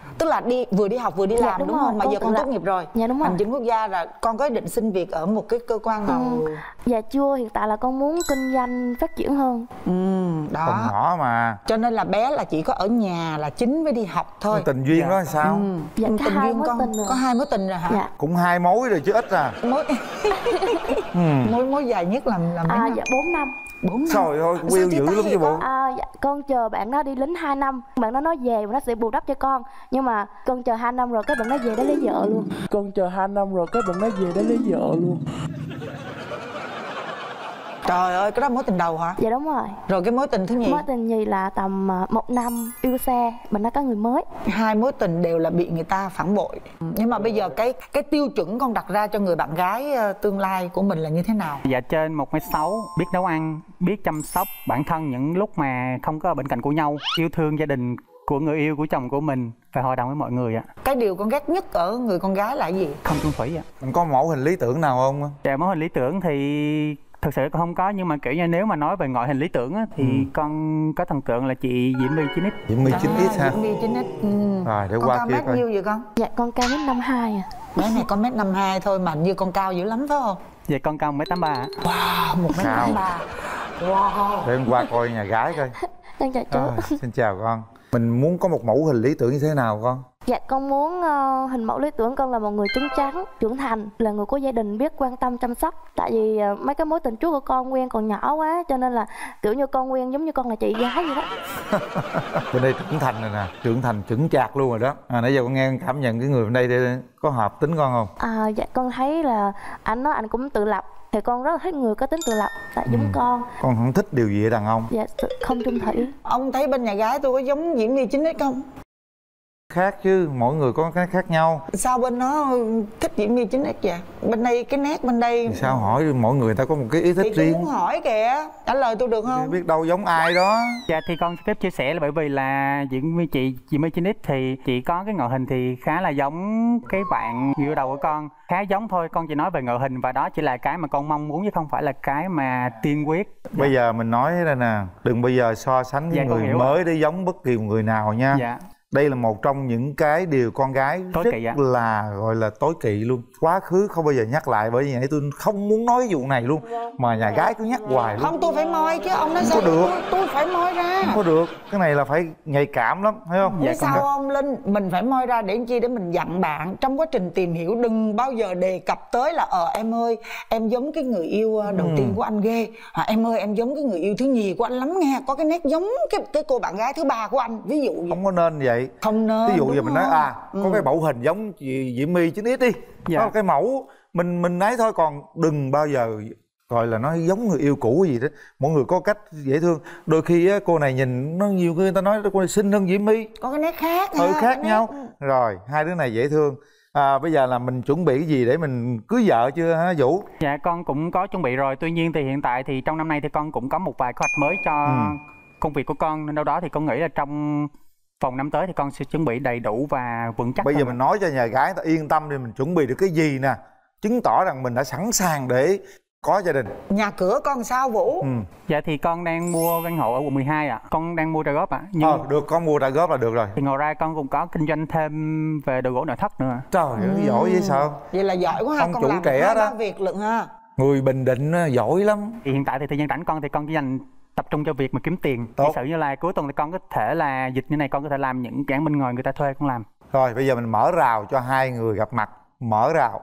Tức là đi vừa đi học vừa đi Dạ, làm đúng đúng, rồi, không? Mà con giờ tự con lập. tốt nghiệp rồi. Dạ đúng rồi. Hành chính quốc gia là con có ý định xin việc ở một cái cơ quan nào? Ừ. Dạ chưa, hiện tại là con muốn kinh doanh phát triển hơn. Ừ, đó. Còn nhỏ mà. Cho nên là bé là chỉ có ở nhà là chính với đi học thôi. Tình duyên đó là sao? Ừ. Dạ, có tình hai duyên mối con tình rồi. có hai mối tình rồi hả? Dạ. Cũng hai mối rồi chứ ít à. Mối Ừ. mối mối dài nhất là là mấy À, năm? dạ bốn năm. Bốn năm. Trời ơi, quyêu dữ lắm chứ bộ. À, dạ, con chờ bạn đó đi lính hai năm. Bạn đó nói về và nó sẽ bù đắp cho con. Nhưng mà con chờ hai năm rồi cái bạn đó về để lấy vợ luôn. Con chờ hai năm rồi cái bạn đó về để lấy vợ luôn. Trời ơi, cái đó mối tình đầu hả? Dạ đúng rồi. Rồi cái mối tình thứ nhì? Mối tình nhì là tầm à, một năm yêu xa, bạn đã có người mới. Hai mối tình đều là bị người ta phản bội. Nhưng mà bây giờ cái cái tiêu chuẩn con đặt ra cho người bạn gái uh, tương lai của mình là như thế nào? Dạ trên một mét sáu, biết nấu ăn, biết chăm sóc bản thân những lúc mà không có ở bên cạnh của nhau, yêu thương gia đình của người yêu, của chồng của mình và hòa đồng với mọi người ạ. Cái điều con ghét nhất ở người con gái là gì? Không chung thủy ạ. Mình có mẫu hình lý tưởng nào không? Dạ mẫu hình lý tưởng thì thực sự con không có, nhưng mà kiểu như nếu mà nói về ngoại hình lý tưởng á, thì ừ. con có thần tượng là chị Diễm My chín x. Diễm My chín x ha. Diễm My chín x. Ừ. Rồi để con qua cao kia mét coi. nhiêu vậy con? Dạ con cao mét năm hai à. Bé này con mét năm hai thôi mà như con cao dữ lắm phải không? Dạ con cao một mét tám ba ạ. Wow, một mét tám ba. Wow. Để em qua coi nhà gái coi. Con chào chú. À, xin chào con. Mình muốn có một mẫu hình lý tưởng như thế nào con? Dạ con muốn uh, hình mẫu lý tưởng con là một người cứng trắng, trưởng thành, là người có gia đình, biết quan tâm chăm sóc. Tại vì uh, mấy cái mối tình trước của con quen còn nhỏ quá, cho nên là kiểu như con quen giống như con là chị gái vậy đó. Bên đây trưởng thành rồi nè, trưởng thành chững chạc luôn rồi đó. À, nãy giờ con nghe cảm nhận cái người bên đây thì có hợp tính con không? À, dạ con thấy là anh nói anh cũng tự lập. Thì con rất là thích người có tính tự lập, tại giống ừ. con. Con không thích điều gì ở đàn ông? Dạ không chung thủy. Ông thấy bên nhà gái tôi có giống Diễm My chín x không? Khác chứ, mỗi người có cái khác nhau. Sao bên nó thích Diễm My chín x vậy? Bên đây cái nét bên đây thì sao hỏi, mỗi người ta có một cái ý thích thì riêng. tôi muốn hỏi kìa, trả lời tôi được không? Biết đâu giống ai đó. Dạ thì con phép chia sẻ là bởi vì là Diễm My chị Diễm My chín x thì chị có cái ngoại hình thì khá là giống cái bạn yêu đầu của con, khá giống thôi. Con chỉ nói về ngoại hình và đó chỉ là cái mà con mong muốn chứ không phải là cái mà tiên quyết. Bây dạ. giờ mình nói đây nè, đừng bây giờ so sánh với dạ, người mới à. để giống bất kỳ người nào nha. Dạ. Đây là một trong những cái điều con gái tối rất là gọi là tối kỵ luôn. Quá khứ không bao giờ nhắc lại, bởi vì nãy tôi không muốn nói vụ này luôn mà nhà gái cứ nhắc hoài luôn. Không, tôi phải moi chứ, ông nói sao? Không có được. Tôi, tôi phải moi ra. Không có được, cái này là phải nhạy cảm lắm, thấy không? Dạ, sao ông Linh, mình phải moi ra để làm chi? Để mình dặn bạn trong quá trình tìm hiểu đừng bao giờ đề cập tới là ờ em ơi em giống cái người yêu đầu ừ. tiên của anh ghê, à, em ơi em giống cái người yêu thứ nhì của anh lắm nghe, có cái nét giống cái cái cô bạn gái thứ ba của anh, ví dụ vậy. Không có nên vậy. Không nên. Ví dụ giờ mình nói à ừ. có cái mẫu hình giống chị Diễm My chín x đi, dạ. Có cái mẫu mình mình ấy thôi, còn đừng bao giờ gọi là nó giống người yêu cũ gì đó. Mọi người có cách dễ thương. Đôi khi á, cô này nhìn nó nhiều khi người ta nói cô này xinh hơn Diễm My, có cái nét khác ừ, khác nhau nét. Rồi hai đứa này dễ thương. À, bây giờ là mình chuẩn bị cái gì để mình cưới vợ chưa hả Vũ? Dạ con cũng có chuẩn bị rồi. Tuy nhiên thì hiện tại thì trong năm nay thì con cũng có một vài kế hoạch mới cho ừ. công việc của con, nên đâu đó thì con nghĩ là trong vòng năm tới thì con sẽ chuẩn bị đầy đủ và vững chắc. Bây giờ mình nói cho nhà gái ta yên tâm đi, mình chuẩn bị được cái gì nè, chứng tỏ rằng mình đã sẵn sàng để có gia đình. Nhà cửa con sao Vũ? Ừ. Dạ thì con đang mua căn hộ ở quận mười hai ạ. À. Con đang mua trả góp ạ. À. Nhưng... Ờ được, con mua trả góp là được rồi. Thì ngoài ra con cũng có kinh doanh thêm về đồ gỗ nội thất nữa. Trời ơi, ừ. giỏi vậy sao? Vậy là giỏi quá ha, con con chủ làm trẻ đó. Việc lượng ha. Người Bình Định giỏi lắm. Thì hiện tại thì thời gian rảnh con thì con chỉ dành tập trung cho việc mà kiếm tiền. Tốt. Giả sử như là cuối tuần thì con có thể là dịch như này, con có thể làm những cái bên ngoài người ta thuê con làm. Rồi bây giờ mình mở rào cho hai người gặp mặt. Mở rào.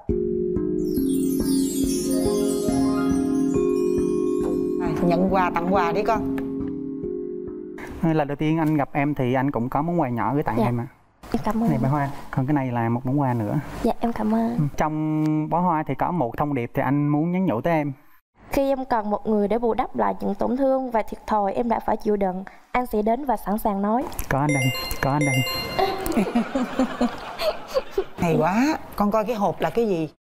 Nhận quà, tặng quà đi con. Lần đầu tiên anh gặp em thì anh cũng có món quà nhỏ gửi tặng dạ. em ạ. Em cảm ơn. Này bó hoa, còn cái này là một món quà nữa. Dạ em cảm ơn. Trong bó hoa thì có một thông điệp thì anh muốn nhắn nhủ tới em. Khi em cần một người để bù đắp lại những tổn thương và thiệt thòi em đã phải chịu đựng, anh sẽ đến và sẵn sàng nói. Có anh đây, có anh đây. Hay quá, con coi cái hộp là cái gì?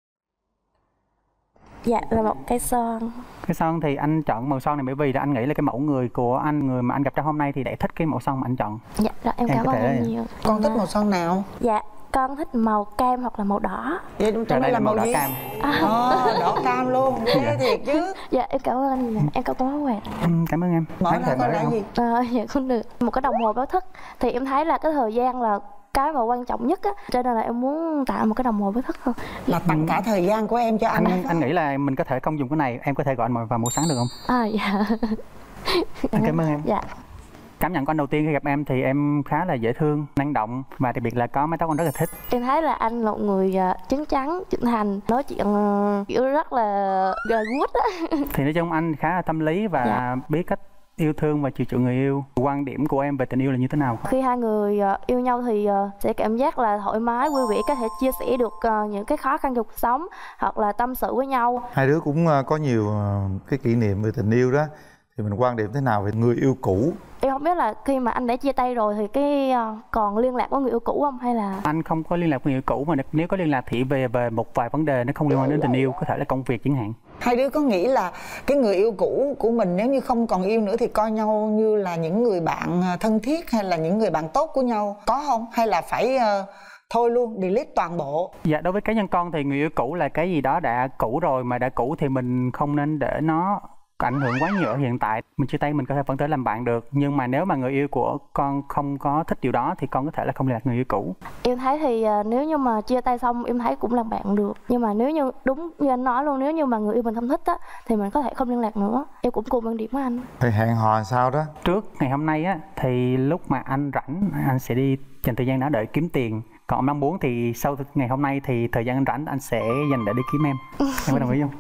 Dạ là một cây son. Cái son thì anh chọn màu son này bởi vì là anh nghĩ là cái mẫu người của anh, người mà anh gặp trong hôm nay thì để thích cái màu son mà anh chọn. Dạ rồi em, em cảm ơn anh nhiều. Con thích màu son nào? Dạ con thích màu cam hoặc là màu đỏ. Vậy trong đây, đây là màu, màu đỏ gì? Cam. À, à, đỏ cam luôn. Thế thiệt chứ. Dạ em cảm ơn anh. Em có món quà. Ừ, cảm ơn em. Mở ra coi là gì? À, dạ không được. Một cái đồng hồ báo thức thì em thấy là cái thời gian là cái mà quan trọng nhất á, cho nên là em muốn tạo một cái đồng hồ báo thức thôi. Là tặng cả thời gian của em cho anh. Anh, anh nghĩ là mình có thể không dùng cái này, em có thể gọi vào buổi sáng được không? À dạ. Anh cảm ơn em. Dạ. Cảm nhận của anh đầu tiên khi gặp em thì em khá là dễ thương, năng động và đặc biệt là có mái tóc anh rất là thích. Em thấy là anh là một người chín chắn, trưởng thành, nói chuyện kiểu rất là good á. Thì nói chung anh khá là tâm lý và dạ. biết cách yêu thương và chiều chuộng người yêu. Quan điểm của em về tình yêu là như thế nào? Khi hai người yêu nhau thì sẽ cảm giác là thoải mái, vui vẻ, có thể chia sẻ được những cái khó khăn trong cuộc sống hoặc là tâm sự với nhau. Hai đứa cũng có nhiều cái kỷ niệm về tình yêu đó, thì mình quan điểm thế nào về người yêu cũ? Em không biết là khi mà anh đã chia tay rồi thì cái còn liên lạc với người yêu cũ không, hay là anh không có liên lạc với người yêu cũ, mà nếu có liên lạc thì về về một vài vấn đề nó không liên quan đến tình yêu, có thể là công việc chẳng hạn. Hai đứa có nghĩ là cái người yêu cũ của mình nếu như không còn yêu nữa thì coi nhau như là những người bạn thân thiết hay là những người bạn tốt của nhau, có không? Hay là phải uh, thôi luôn, delete toàn bộ? Dạ, đối với cá nhân con thì người yêu cũ là cái gì đó đã cũ rồi, mà đã cũ thì mình không nên để nó ảnh hưởng quá nhiều ở hiện tại. Mình chia tay mình có thể vẫn tới làm bạn được, nhưng mà nếu mà người yêu của con không có thích điều đó thì con có thể là không liên lạc người yêu cũ. Em thấy thì nếu như mà chia tay xong em thấy cũng làm bạn được, nhưng mà nếu như đúng như anh nói luôn, nếu như mà người yêu mình không thích á thì mình có thể không liên lạc nữa. Em cũng cùng quan điểm với anh. Thì hẹn hò sao đó? Trước ngày hôm nay á thì lúc mà anh rảnh anh sẽ đi dành thời gian đó để kiếm tiền. Còn mong muốn thì sau ngày hôm nay thì thời gian anh rảnh anh sẽ dành để đi kiếm em. Em có đồng ý không?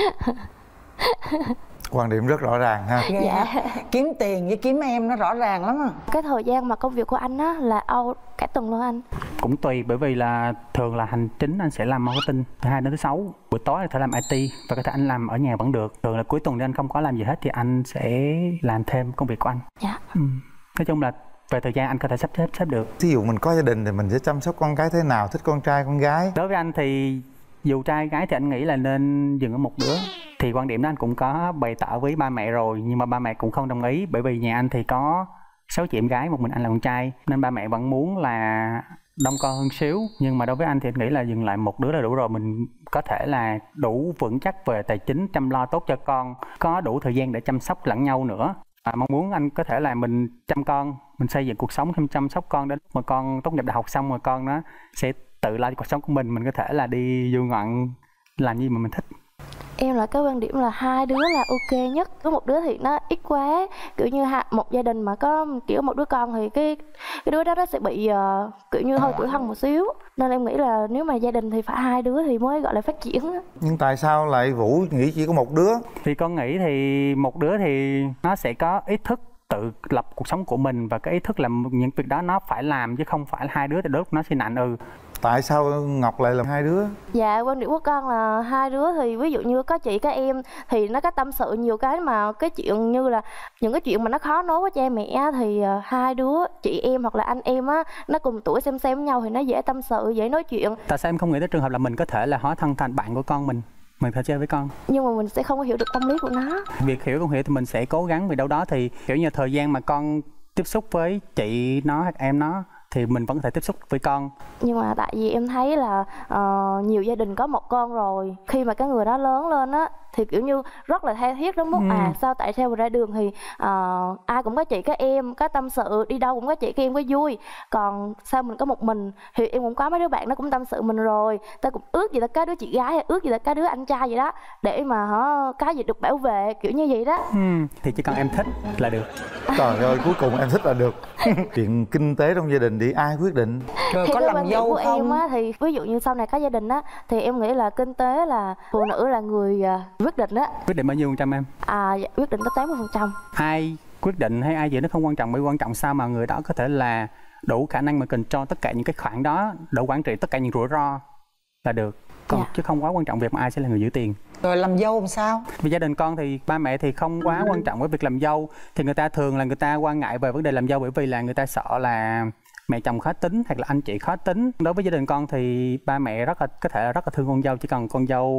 Quan điểm rất rõ ràng ha. Dạ. Kiếm tiền với kiếm em nó rõ ràng lắm à. Cái thời gian mà công việc của anh á là ao cả tuần luôn anh? Cũng tùy, bởi vì là thường là hành chính anh sẽ làm marketing từ hai đến thứ sáu, buổi tối anh sẽ làm i tê và có thể anh làm ở nhà vẫn được. Thường là cuối tuần thì anh không có làm gì hết thì anh sẽ làm thêm công việc của anh. Dạ. Ừ. Nói chung là về thời gian anh có thể sắp xếp xếp được. Ví dụ mình có gia đình thì mình sẽ chăm sóc con cái thế nào, thích con trai con gái? Đối với anh thì dù trai gái thì anh nghĩ là nên dừng ở một đứa. Thì quan điểm đó anh cũng có bày tỏ với ba mẹ rồi, nhưng mà ba mẹ cũng không đồng ý, bởi vì nhà anh thì có sáu chị em gái, một mình anh là con trai, nên ba mẹ vẫn muốn là đông con hơn xíu. Nhưng mà đối với anh thì anh nghĩ là dừng lại một đứa là đủ rồi. Mình có thể là đủ vững chắc về tài chính, chăm lo tốt cho con, có đủ thời gian để chăm sóc lẫn nhau nữa. À, mong muốn anh có thể là mình chăm con, mình xây dựng cuộc sống, thêm chăm sóc con đến lúc mà con tốt nghiệp đại học xong rồi con nó sẽ tự lo cho cuộc sống của mình. Mình có thể là đi du ngoạn, làm gì mà mình thích. Em là cái quan điểm là hai đứa là ok nhất. Có một đứa thì nó ít quá, kiểu như một gia đình mà có kiểu một đứa con thì cái cái đứa đó nó sẽ bị uh, kiểu như hơi tủi thân một xíu. Nên em nghĩ là nếu mà gia đình thì phải hai đứa thì mới gọi là phát triển. Nhưng tại sao lại Vũ nghĩ chỉ có một đứa? Thì con nghĩ thì một đứa thì nó sẽ có ý thức tự lập cuộc sống của mình, và cái ý thức là những việc đó nó phải làm chứ không phải là hai đứa thì đôi lúc nó sẽ nạnh. Ừ. Tại sao Ngọc lại là hai đứa? Dạ, quan điểm của con là hai đứa thì ví dụ như có chị có em thì nó có tâm sự nhiều cái, mà cái chuyện như là những cái chuyện mà nó khó nói với cha mẹ thì hai đứa chị em hoặc là anh em á, nó cùng tuổi xem xem với nhau thì nó dễ tâm sự, dễ nói chuyện. Tại sao em không nghĩ tới trường hợp là mình có thể là hóa thân thành bạn của con mình, mình phải chơi với con? Nhưng mà mình sẽ không có hiểu được tâm lý của nó. Việc hiểu không hiểu thì mình sẽ cố gắng, vì đâu đó thì kiểu như thời gian mà con tiếp xúc với chị nó hoặc em nó thì mình vẫn có thể tiếp xúc với con. Nhưng mà tại vì em thấy là uh, nhiều gia đình có một con rồi, khi mà cái người đó lớn lên á thì kiểu như rất là tha thiết đến mức ừ. à sao tại sao ra đường thì uh, ai cũng có chị có em, có tâm sự, đi đâu cũng có chị có em có vui, còn sao mình có một mình. Thì em cũng có mấy đứa bạn nó cũng tâm sự mình rồi, ta cũng ước gì là cái đứa chị gái, ước gì là cái đứa anh trai vậy đó, để mà hả cái gì được bảo vệ kiểu như vậy đó. ừ. Thì chỉ cần em thích là được. Trời ơi, cuối cùng em thích là được. Chuyện kinh tế trong gia đình thì ai quyết định? Rồi thì có làm dâu của không? Em á, thì ví dụ như sau này có gia đình á thì em nghĩ là kinh tế là phụ nữ là người uh, quyết định á. Quyết định bao nhiêu phần trăm em? À, quyết định tới tám mươi phần trăm. Ai quyết định hay ai gì nó không quan trọng, bởi quan trọng sao mà người đó có thể là đủ khả năng mà control tất cả những cái khoản đó, đủ quản trị tất cả những rủi ro là được. Còn dạ. chứ không quá quan trọng việc mà ai sẽ là người giữ tiền. Rồi làm dâu làm sao? Vì gia đình con thì ba mẹ thì không quá ừ. quan trọng với việc làm dâu. Thì người ta thường là người ta quan ngại về vấn đề làm dâu, bởi vì là người ta sợ là mẹ chồng khó tính hoặc là anh chị khó tính. Đối với gia đình con thì ba mẹ rất là có thể là rất là thương con dâu, chỉ cần con dâu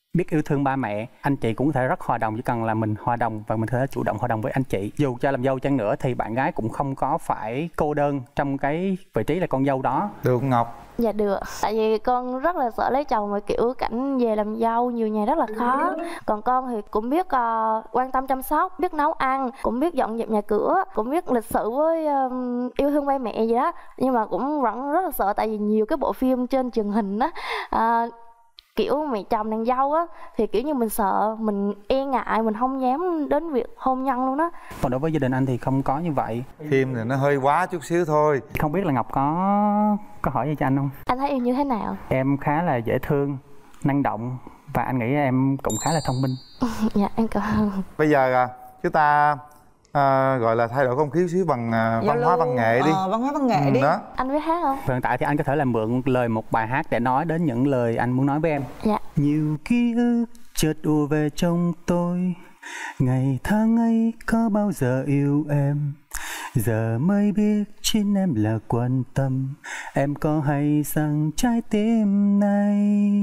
biết yêu thương ba mẹ. Anh chị cũng có thể rất hòa đồng, chỉ cần là mình hòa đồng và mình có thể chủ động hòa đồng với anh chị. Dù cho làm dâu chăng nữa thì bạn gái cũng không có phải cô đơn trong cái vị trí là con dâu đó. Được không Ngọc? Dạ được. Tại vì con rất là sợ lấy chồng mà kiểu cảnh về làm dâu nhiều nhà rất là khó. Còn con thì cũng biết uh, quan tâm chăm sóc, biết nấu ăn, cũng biết dọn dẹp nhà cửa, cũng biết lịch sự với uh, yêu thương ba mẹ gì đó. Nhưng mà cũng vẫn rất là sợ tại vì nhiều cái bộ phim trên truyền hình á, uh, kiểu mẹ chồng nàng dâu á, thì kiểu như mình sợ, mình e ngại, mình không dám đến việc hôn nhân luôn đó. Còn đối với gia đình anh thì không có như vậy. Phim thì nó hơi quá chút xíu thôi. Không biết là Ngọc có có hỏi gì cho anh không? Anh thấy em như thế nào? Em khá là dễ thương, năng động và anh nghĩ em cũng khá là thông minh. Dạ em cảm ơn. Bây giờ chúng ta à, gọi là thay đổi không khí xíu bằng à, văn hóa văn nghệ đi. Ờ, văn hóa văn nghệ ừ, đi. Đó. Anh biết hát không? Hiện tại thì anh có thể là mượn lời một bài hát để nói đến những lời anh muốn nói với em. Dạ. Nhiều ký ức chợt ùa về trong tôi, ngày tháng ấy có bao giờ yêu em, giờ mới biết chính em là quan tâm. Em có hay rằng trái tim này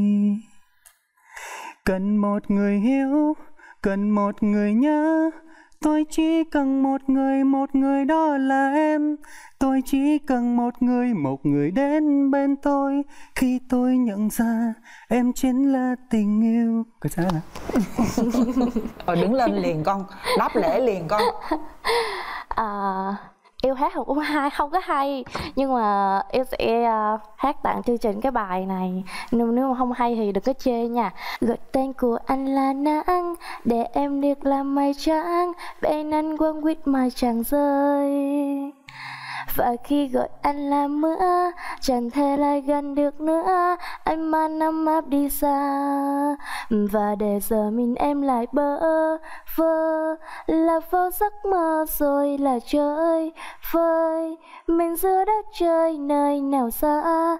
cần một người hiểu, cần một người nhớ. Tôi chỉ cần một người, một người đó là em. Tôi chỉ cần một người, một người đến bên tôi. Khi tôi nhận ra em chính là tình yêu. Có sao hả? Rồi đứng lên liền con, đáp lễ liền con. À, yêu hát cũng hay, không có hay. Nhưng mà em sẽ uh, hát tặng chương trình cái bài này. Nếu, nếu mà không hay thì đừng có chê nha. Gọi tên của anh là nắng, để em được làm mây trắng, bên anh quăng quýt mà chẳng rơi. Và khi gọi anh là mưa, chẳng thể lại gần được nữa, anh mang nắm áp đi xa. Và để giờ mình em lại bơ vơ, là vào giấc mơ rồi là chơi vơi. Mình giữa đất trời nơi nào xa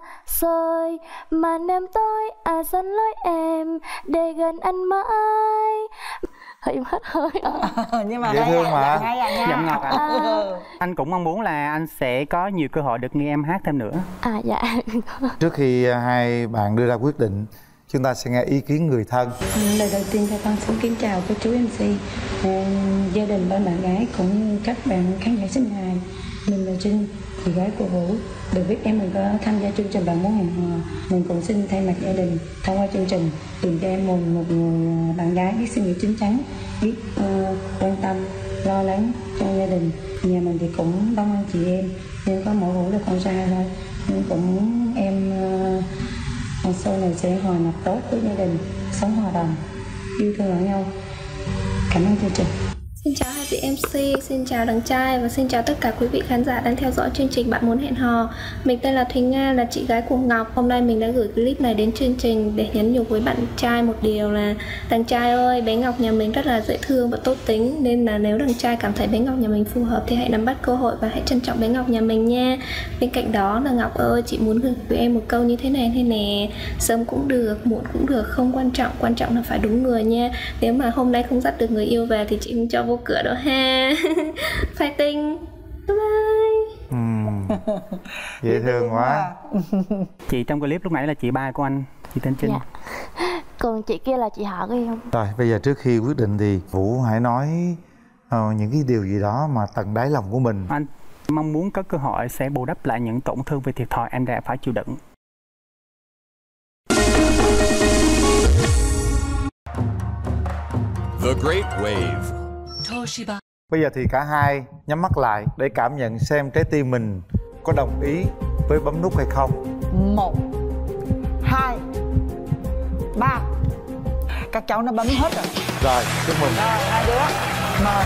xôi, mà em tối ai dẫn lối em để gần anh mãi. Em hết hơi à. Nhưng mà dễ thương mà. Giọng ngọt à. à. Anh cũng mong muốn là anh sẽ có nhiều cơ hội được nghe em hát thêm nữa. À dạ. Trước khi hai bạn đưa ra quyết định, chúng ta sẽ nghe ý kiến người thân. Lời đầu tiên cho con xin kính chào cô chú em xê, à, gia đình bên bạn gái cũng như các bạn khán giả xinh hài. Mình là Trinh, chị gái của Vũ. Được biết em mình có tham gia chương trình Bạn Muốn Hẹn Hò. Mình cũng xin thay mặt gia đình thông qua chương trình tìm cho em một, một người bạn gái biết suy nghĩ chín chắn, biết uh, quan tâm, lo lắng cho gia đình. Nhà mình thì cũng đông anh chị em, nhưng có mỗi Vũ là con trai thôi. Nhưng cũng em uh, sau này sẽ hòa nhập tốt với gia đình, sống hòa đồng, yêu thương lẫn nhau. Cảm ơn chương trình. Xin chào hai vị em xê, xin chào đàn trai và xin chào tất cả quý vị khán giả đang theo dõi chương trình Bạn Muốn Hẹn Hò. Mình tên là Thúy Nga, là chị gái của Ngọc. Hôm nay mình đã gửi clip này đến chương trình để nhắn nhủ với bạn trai một điều là: đàn trai ơi, bé Ngọc nhà mình rất là dễ thương và tốt tính, nên là nếu đàn trai cảm thấy bé Ngọc nhà mình phù hợp thì hãy nắm bắt cơ hội và hãy trân trọng bé Ngọc nhà mình nha. Bên cạnh đó là Ngọc ơi, chị muốn gửi với em một câu như thế này thế nè: sớm cũng được, muộn cũng được, không quan trọng, quan trọng là phải đúng người nha. Nếu mà hôm nay không dắt được người yêu về thì chị không cho vô cửa đâu ha. Fighting. Bye bye. uhm. Dễ thương quá. Chị trong clip lúc nãy là chị ba của anh, chị tên Trinh. Dạ. Còn chị kia là chị họ của em. Rồi bây giờ trước khi quyết định thì Vũ hãy nói uh, những cái điều gì đó mà tận đáy lòng của mình. Anh mong muốn có cơ hội sẽ bù đắp lại những tổn thương về thiệt thòi em đã phải chịu đựng. The Great Wave. Toshiba. Bây giờ thì cả hai nhắm mắt lại để cảm nhận xem trái tim mình có đồng ý với bấm nút hay không. Một, hai, ba. Các cháu nó bấm hết rồi. Rồi, chúc mừng. Rồi, hai đứa mời.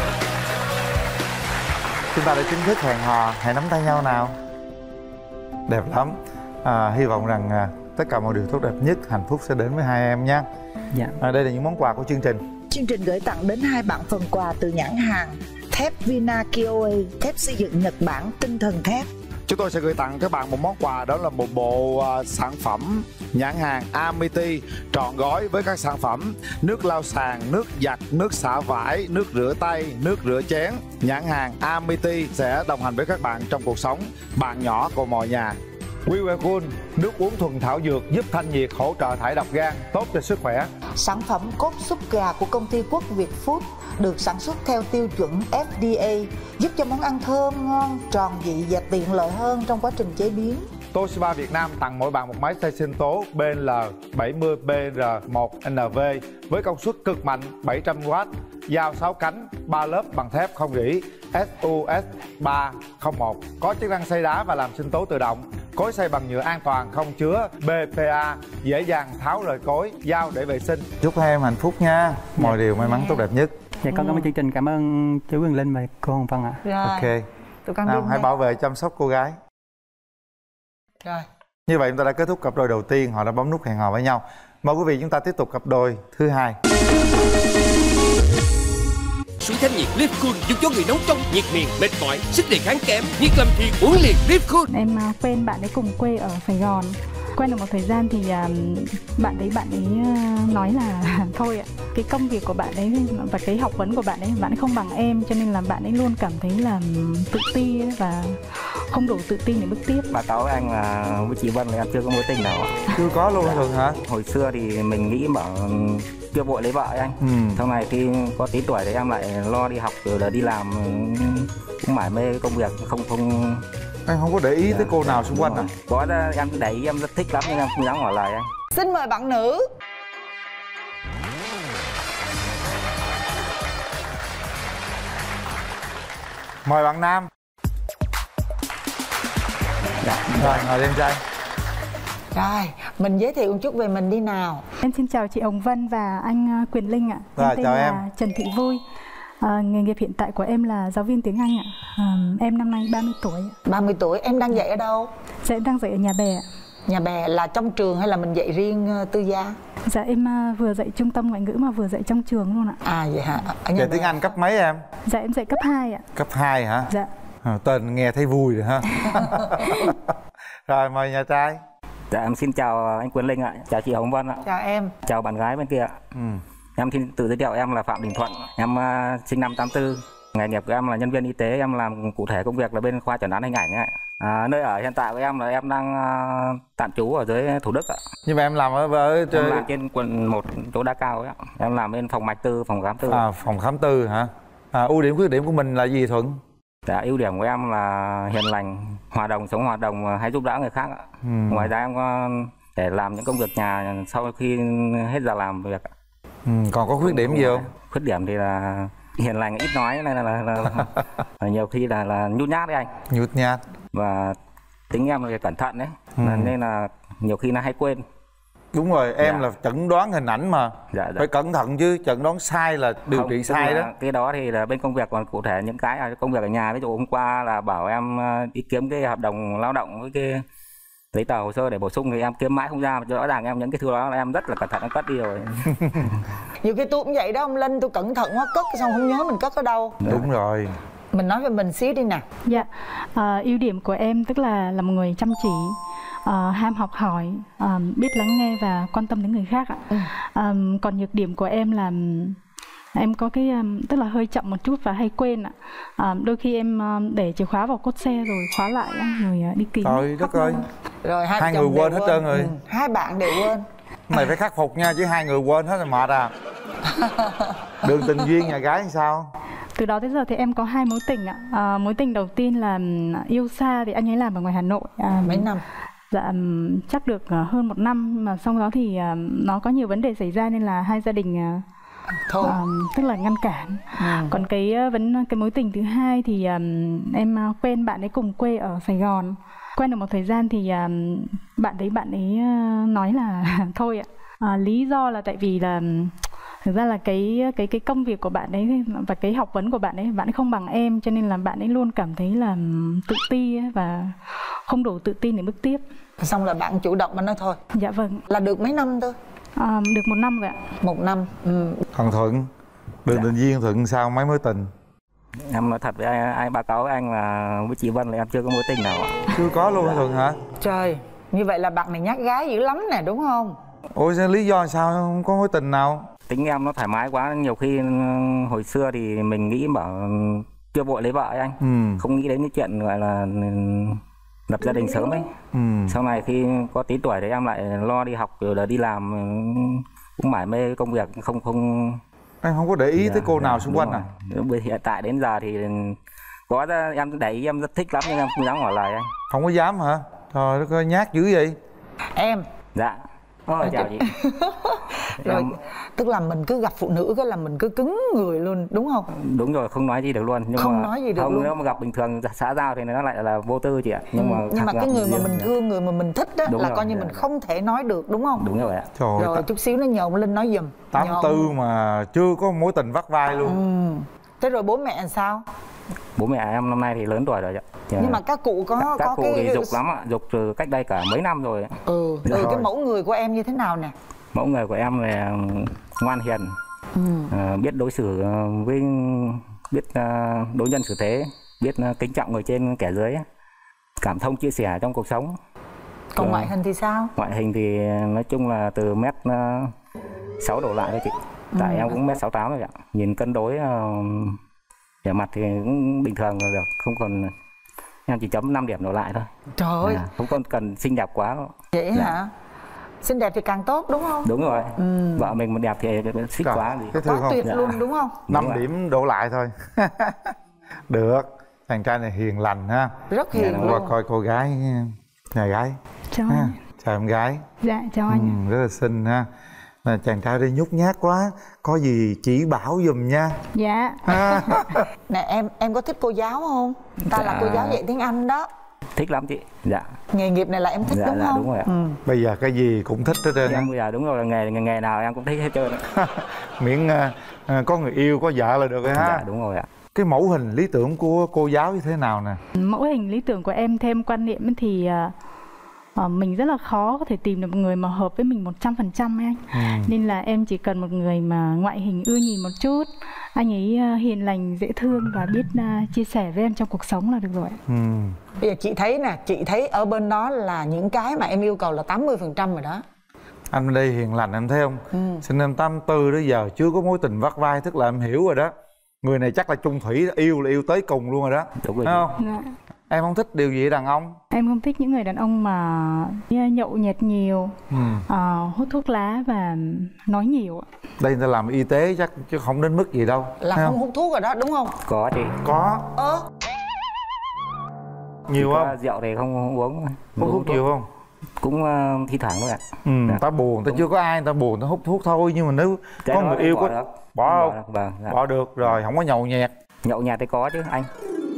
Chúng ta đã chính thức hẹn hò, hãy nắm tay nhau nào. Đẹp lắm. À, hy vọng rằng à, tất cả mọi điều tốt đẹp nhất, hạnh phúc sẽ đến với hai em nhé. Dạ. À, đây là những món quà của chương trình. Chương trình gửi tặng đến hai bạn phần quà từ nhãn hàng thép Vina Kioe, thép xây dựng Nhật Bản tinh thần thép. Chúng tôi sẽ gửi tặng các bạn một món quà, đó là một bộ uh, sản phẩm nhãn hàng Amity trọn gói với các sản phẩm nước lau sàn, nước giặt, nước xả vải, nước rửa tay, nước rửa chén. Nhãn hàng Amity sẽ đồng hành với các bạn trong cuộc sống, bạn nhỏ của mọi nhà. We Were Cool, nước uống thuần thảo dược giúp thanh nhiệt, hỗ trợ thải độc gan, tốt cho sức khỏe. Sản phẩm cốt súp gà của công ty Quốc Việt Food được sản xuất theo tiêu chuẩn F D A, giúp cho món ăn thơm ngon, tròn vị và tiện lợi hơn trong quá trình chế biến. Toshiba Việt Nam tặng mỗi bạn một máy xay sinh tố B L bảy mươi B R một N V với công suất cực mạnh bảy trăm oát, dao sáu cánh, ba lớp bằng thép không rỉ S U S ba không một, có chức năng xay đá và làm sinh tố tự động. Cối xay bằng nhựa an toàn, không chứa B P A, dễ dàng tháo rời cối, dao để vệ sinh. Chúc hai em hạnh phúc nha, mọi điều may mắn tốt đẹp nhất. Dạ con cảm ơn chương trình, cảm ơn chú Quyền Linh và cô Hồng Vân ạ. Rồi. Ok, Tụi con nào, đi hãy nghe. bảo vệ chăm sóc cô gái. Rồi. Như vậy chúng ta đã kết thúc cặp đôi đầu tiên, họ đã bấm nút hẹn hò với nhau. Mời quý vị chúng ta tiếp tục cặp đôi thứ hai. Suối thanh nhiệt Lifcool giúp cho người nấu trong nhiệt miệng mệt mỏi, sức đề kháng kém, nhiệt làm thiệt uống liền Lifcool. Em uh, quen bạn ấy cùng quê ở Sài Gòn. Quen được một thời gian thì uh, bạn ấy bạn ấy uh, nói là thôi ạ, cái công việc của bạn ấy và cái học vấn của bạn ấy bạn ấy không bằng em, cho nên là bạn ấy luôn cảm thấy là tự ti ấy, và không đủ tự tin để bước tiếp. Báo cáo với anh là với chị Vân là em chưa có mối tình nào ạ. Chưa có luôn thường hả? Hồi xưa thì mình nghĩ bảo chưa vội lấy vợ ấy anh. Ừ. Sau này khi có tí tuổi thì em lại lo đi học rồi là đi làm, cũng mải mê công việc, không không anh không có để ý tới cô nào xung quanh à? Có ra, em để ý, em rất thích lắm nhưng em không dám hỏi lời anh. Xin mời bạn nữ. Mời bạn nam. Rồi, ngồi em trai. Rồi, mình giới thiệu một chút về mình đi nào. Em xin chào chị Hồng Vân và anh Quyền Linh ạ. Rồi, em tên chào là em. Trần Thị Vui. À, nghề nghiệp hiện tại của em là giáo viên tiếng Anh ạ. À, em năm nay ba mươi tuổi. ba mươi tuổi, em đang dạy ở đâu? Dạ em đang dạy ở Nhà Bè ạ. Nhà Bè là trong trường hay là mình dạy riêng uh, tư gia? Dạ em uh, vừa dạy trung tâm ngoại ngữ mà vừa dạy trong trường luôn ạ. À vậy hả? Ở Dạy tiếng Anh cấp mấy em? Dạ em dạy cấp hai ạ. Cấp hai hả? Dạ. À, tên nghe thấy vui rồi ha. Rồi mời nhà trai. Dạ em xin chào anh Quyền Linh ạ, chào chị Hồng Vân ạ. Chào em. Chào bạn gái bên kia ạ. Ừ. Em xin tự giới thiệu, em là Phạm Đình Thuận, em uh, sinh năm tám tư. Nghề nghiệp của em là nhân viên y tế, em làm cụ thể công việc là bên khoa chẩn đoán hình ảnh ấy. À, nơi ở hiện tại của em là em đang uh, tạm trú ở dưới Thủ Đức ạ. Nhưng mà em làm ở, ở em làm trên quận một chỗ đá cao ấy ạ. Em làm bên phòng mạch tư, phòng khám tư. À, phòng khám tư hả? À, ưu điểm khuyết điểm của mình là gì Thuận? Dạ, ưu điểm của em là hiền lành, hòa đồng, sống hòa đồng, hay giúp đỡ người khác ạ. Ừ. Ngoài ra em có để làm những công việc nhà sau khi hết giờ làm việc ạ. Ừ, còn có khuyết điểm gì không? Khuyết điểm thì là hiền lành, ít nói, nên là, là, là, là nhiều khi là là nhút nhát đấy anh. Nhút nhát. Và tính em là cẩn thận đấy, Ừ. nên là nhiều khi nó hay quên. Đúng rồi, em Dạ. là chẩn đoán hình ảnh mà. Dạ, dạ. Phải cẩn thận chứ, chẩn đoán sai là điều Không, trị tức sai là đó. Cái đó thì là bên công việc, còn cụ thể những cái là công việc ở nhà. Ví dụ hôm qua là bảo em ờ, đi kiếm cái hợp đồng lao động với cái giấy tờ hồ sơ để bổ sung thì em kiếm mãi không ra, rõ ràng em những cái thứ đó là em rất là cẩn thận, em cất đi rồi. Nhiều khi tôi cũng vậy đó ông Linh, tôi cẩn thận quá cất xong không nhớ mình cất ở đâu. Đúng rồi. Mình nói về mình xíu đi nè. Dạ, à, ưu điểm của em tức là là một người chăm chỉ, à, ham học hỏi, à, biết lắng nghe và quan tâm đến người khác ạ. Ừ. À, còn nhược điểm của em là em có cái um, tức là hơi chậm một chút và hay quên ạ. À, đôi khi em um, để chìa khóa vào cốp xe rồi khóa lại á, rồi uh, đi tìm. Trời đất ơi. Rồi hai, Hai chồng người đều quên hết trơn rồi. Ừ, hai bạn đều quên. Này phải khắc phục nha, chứ hai người quên hết là mệt à. Đường tình duyên nhà gái làm sao? Từ đó tới giờ thì em có hai mối tình ạ. À, mối tình đầu tiên là um, yêu xa, thì anh ấy làm ở ngoài Hà Nội. À, Mấy năm? Dạ um, chắc được uh, hơn một năm, mà sau đó thì uh, nó có nhiều vấn đề xảy ra nên là hai gia đình uh, Thôi. Um, tức là ngăn cản. Ừ. Còn cái uh, vấn cái mối tình thứ hai thì um, em uh, quen bạn ấy cùng quê ở Sài Gòn. Quen được một thời gian thì um, bạn đấy bạn ấy uh, nói là thôi ạ. À, lý do là tại vì là thực ra là cái cái cái công việc của bạn ấy và cái học vấn của bạn ấy bạn ấy không bằng em, cho nên là bạn ấy luôn cảm thấy là tự ti ấy, và không đủ tự tin để bước tiếp. Xong là bạn chủ động mà nói thôi. Dạ vâng. Là được mấy năm thôi? À, được một năm rồi ạ. Một năm. Ừ. Còn Thuận, đường Dạ. tình duyên Thuận sao mấy mối tình? Em nói thật với ai, ai báo cáo với anh là với chị Vân là em chưa có mối tình nào ạ. Chưa có luôn hả Thuận hả? Trời, như vậy là bạn này nhát gái dữ lắm nè đúng không? Ôi sao lý do sao không có mối tình nào? Tính em nó thoải mái quá, nhiều khi hồi xưa thì mình nghĩ bảo chưa vội lấy vợ ấy anh. Ừ. Không nghĩ đến cái chuyện gọi là lập gia đình sớm ấy. Ừ. Sau này khi có tí tuổi thì em lại lo đi học rồi là đi làm, cũng mải mê công việc, không không Anh không có để ý dạ, tới cô dạ, nào xung quanh à? Bây hiện tại đến giờ thì có ra, em để ý em rất thích lắm nhưng em không dám hỏi lời anh. Không có dám hả? Trời đất ơi, nhát dữ vậy. Em. Dạ. Ôi, chào chị. Rồi, Em... tức là mình cứ gặp phụ nữ cái là mình cứ cứng người luôn, đúng không? Đúng rồi, không nói gì được luôn. Nhưng không mà nói gì được không, luôn. Nếu mà gặp bình thường xã giao thì nó lại là vô tư chị ạ. Nhưng ừ, mà nhưng mà cái người mà mình thương, người mà mình thích đó đúng là rồi, coi như dạ. mình không thể nói được, đúng không? Đúng rồi ạ. Trời rồi ơi, chút xíu nó nhờ ông Linh nói giùm. tám tư mà chưa có mối tình vắt vai luôn. Ừ. Thế rồi bố mẹ làm sao? Bố mẹ em năm nay thì lớn tuổi rồi ạ. Nhưng mà các cụ có các có cụ cái thì dục lắm ạ, dục từ cách đây cả mấy năm rồi. Ừ, ừ cái mẫu người của em như thế nào nè? Mẫu người của em là ngoan hiền, ừ. à, biết đối xử với, biết uh, đối nhân xử thế, biết uh, kính trọng người trên kẻ dưới, cảm thông chia sẻ trong cuộc sống. Còn uh, ngoại hình thì sao? Ngoại hình thì nói chung là từ mét sáu đổ lại thôi chị. Tại ừ. em cũng mét sáu tám rồi ạ. Nhìn cân đối, uh, vẻ mặt thì cũng bình thường rồi được, không còn, em chỉ chấm năm điểm đổ lại thôi. Trời ơi, à, không còn cần xinh đẹp quá. Vậy dạ. hả? Xinh đẹp thì càng tốt đúng không? Đúng rồi. Ừ. Vợ mình mà đẹp thì xích Trời, quá gì. Quá tuyệt dạ. luôn đúng không? năm điểm đổ lại thôi. Được. Thằng trai này hiền lành ha. Rất hiền dạ, luôn. Qua coi cô gái, nhà gái. Chào ha. anh. Chào em gái. Dạ chào anh. Ừ, rất là xinh ha. Là chàng trai đây nhút nhát quá, có gì chỉ bảo giùm nha. Dạ. Nè em em có thích cô giáo không? Ta dạ. là cô giáo dạy tiếng Anh đó. Thích lắm chị. Dạ. Nghề nghiệp này là em thích dạ, đúng dạ, không? Đúng rồi ạ. Ừ. Bây giờ cái gì cũng thích hết trơn. Em bây giờ đúng rồi, nghề nghề nào em cũng thích hết trơn. Miễn uh, có người yêu, có vợ là được rồi ha. Dạ đúng rồi ạ. Cái mẫu hình lý tưởng của cô giáo như thế nào nè? Mẫu hình lý tưởng của em theo em quan niệm thì uh, mình rất là khó có thể tìm được một người mà hợp với mình một trăm phần trăm anh. Ừ. Nên là em chỉ cần một người mà ngoại hình ưa nhìn một chút, anh ấy uh, hiền lành, dễ thương và biết uh, chia sẻ với em trong cuộc sống là được rồi. Ừ. Bây giờ chị thấy nè, chị thấy ở bên đó là những cái mà em yêu cầu là tám mươi phần trăm rồi đó. Anh bên đây hiền lành em thấy không? Ừ. Sinh năm tám tư đến giờ chưa có mối tình vắt vai, tức là em hiểu rồi đó. Người này chắc là chung thủy, yêu là yêu tới cùng luôn rồi đó. Đúng rồi. Thấy không? Dạ. Em không thích điều gì ở đàn ông? Em không thích những người đàn ông mà nhậu nhẹt nhiều, ừ. uh, hút thuốc lá và nói nhiều. Đây người ta làm y tế chắc chứ không đến mức gì đâu. Là không, không hút thuốc rồi đó đúng không? Có chị. Có. Ơ. Nhiều không? Rượu thì không uống. Hút thuốc nhiều không? Cũng uh, thi thoảng thôi ạ. Ừ, dạ. Ta buồn, ta chưa có ai, ta buồn, ta hút thuốc thôi. Nhưng mà nếu cái có người yêu có được. Bỏ không? Bỏ, vâng, dạ. Bỏ được rồi, không có nhậu nhẹt. Nhậu nhẹt thì có chứ anh.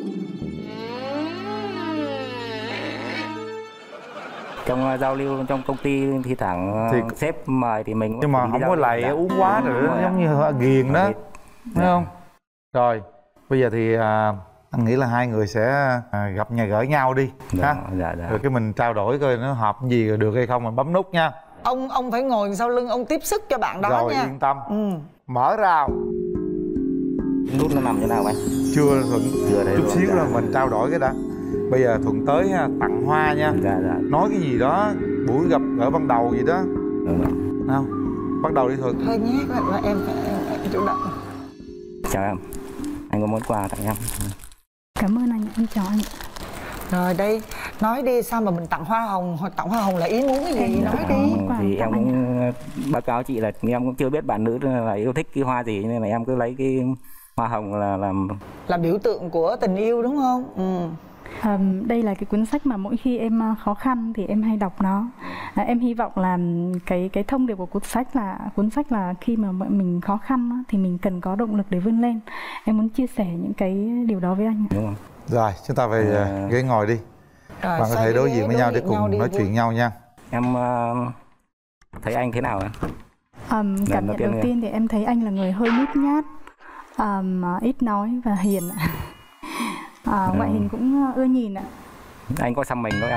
Trong uh, giao lưu trong công ty thi thoảng uh, thì... sếp mời thì mình nhưng mà không có lầy uống quá rồi đó, giống như ghiền đó, thấy không? Rồi bây giờ thì uh, anh nghĩ là hai người sẽ uh, gặp nhà gỡ nhau đi dạ, ha. Dạ, dạ. Rồi cái mình trao đổi coi nó hợp gì rồi được hay không, mình bấm nút nha. Ông ông phải ngồi sau lưng ông tiếp sức cho bạn đó rồi, nha. Rồi yên tâm. Ừ. Mở rào. Nút nó nằm như nào anh? Chưa Thuận. Chưa đấy. Chút xíu dạ. là mình trao đổi cái đã. Bây giờ Thuận tới ha, tặng hoa nha. Dạ, dạ. Nói cái gì đó, buổi gặp gỡ ban đầu gì đó. Đúng rồi. Nào, bắt đầu đi Thuận. Hơi nhát là em phải em, em chủ động. Chào em. Anh có món quà tặng em. Cảm ơn anh, em chào anh. Rồi đây, nói đi, sao mà mình tặng hoa hồng, hoặc tặng hoa hồng là ý muốn cái gì, em nói đi. Ừ, thì em cũng báo cáo chị là em cũng chưa biết bạn nữ là yêu thích cái hoa gì, nên là em cứ lấy cái hoa hồng là làm là biểu tượng của tình yêu đúng không? Ừ. À, đây là cái cuốn sách mà mỗi khi em khó khăn thì em hay đọc nó. À, em hy vọng là cái cái thông điệp của cuốn sách là cuốn sách là khi mà mình khó khăn thì mình cần có động lực để vươn lên. Em muốn chia sẻ những cái điều đó với anh. Đúng không? Rồi chúng ta về à... ghế ngồi đi. Rồi, bạn có thể đối diện với nhau để cùng nói chuyện nhau nha. Em uh, thấy anh thế nào ạ? Um, cảm nhận đầu tiên thì em thấy anh là người hơi nhút nhát, um, ít nói và hiền ạ. À, ngoại hình cũng ưa nhìn ạ. Anh có xăm mình đâu em?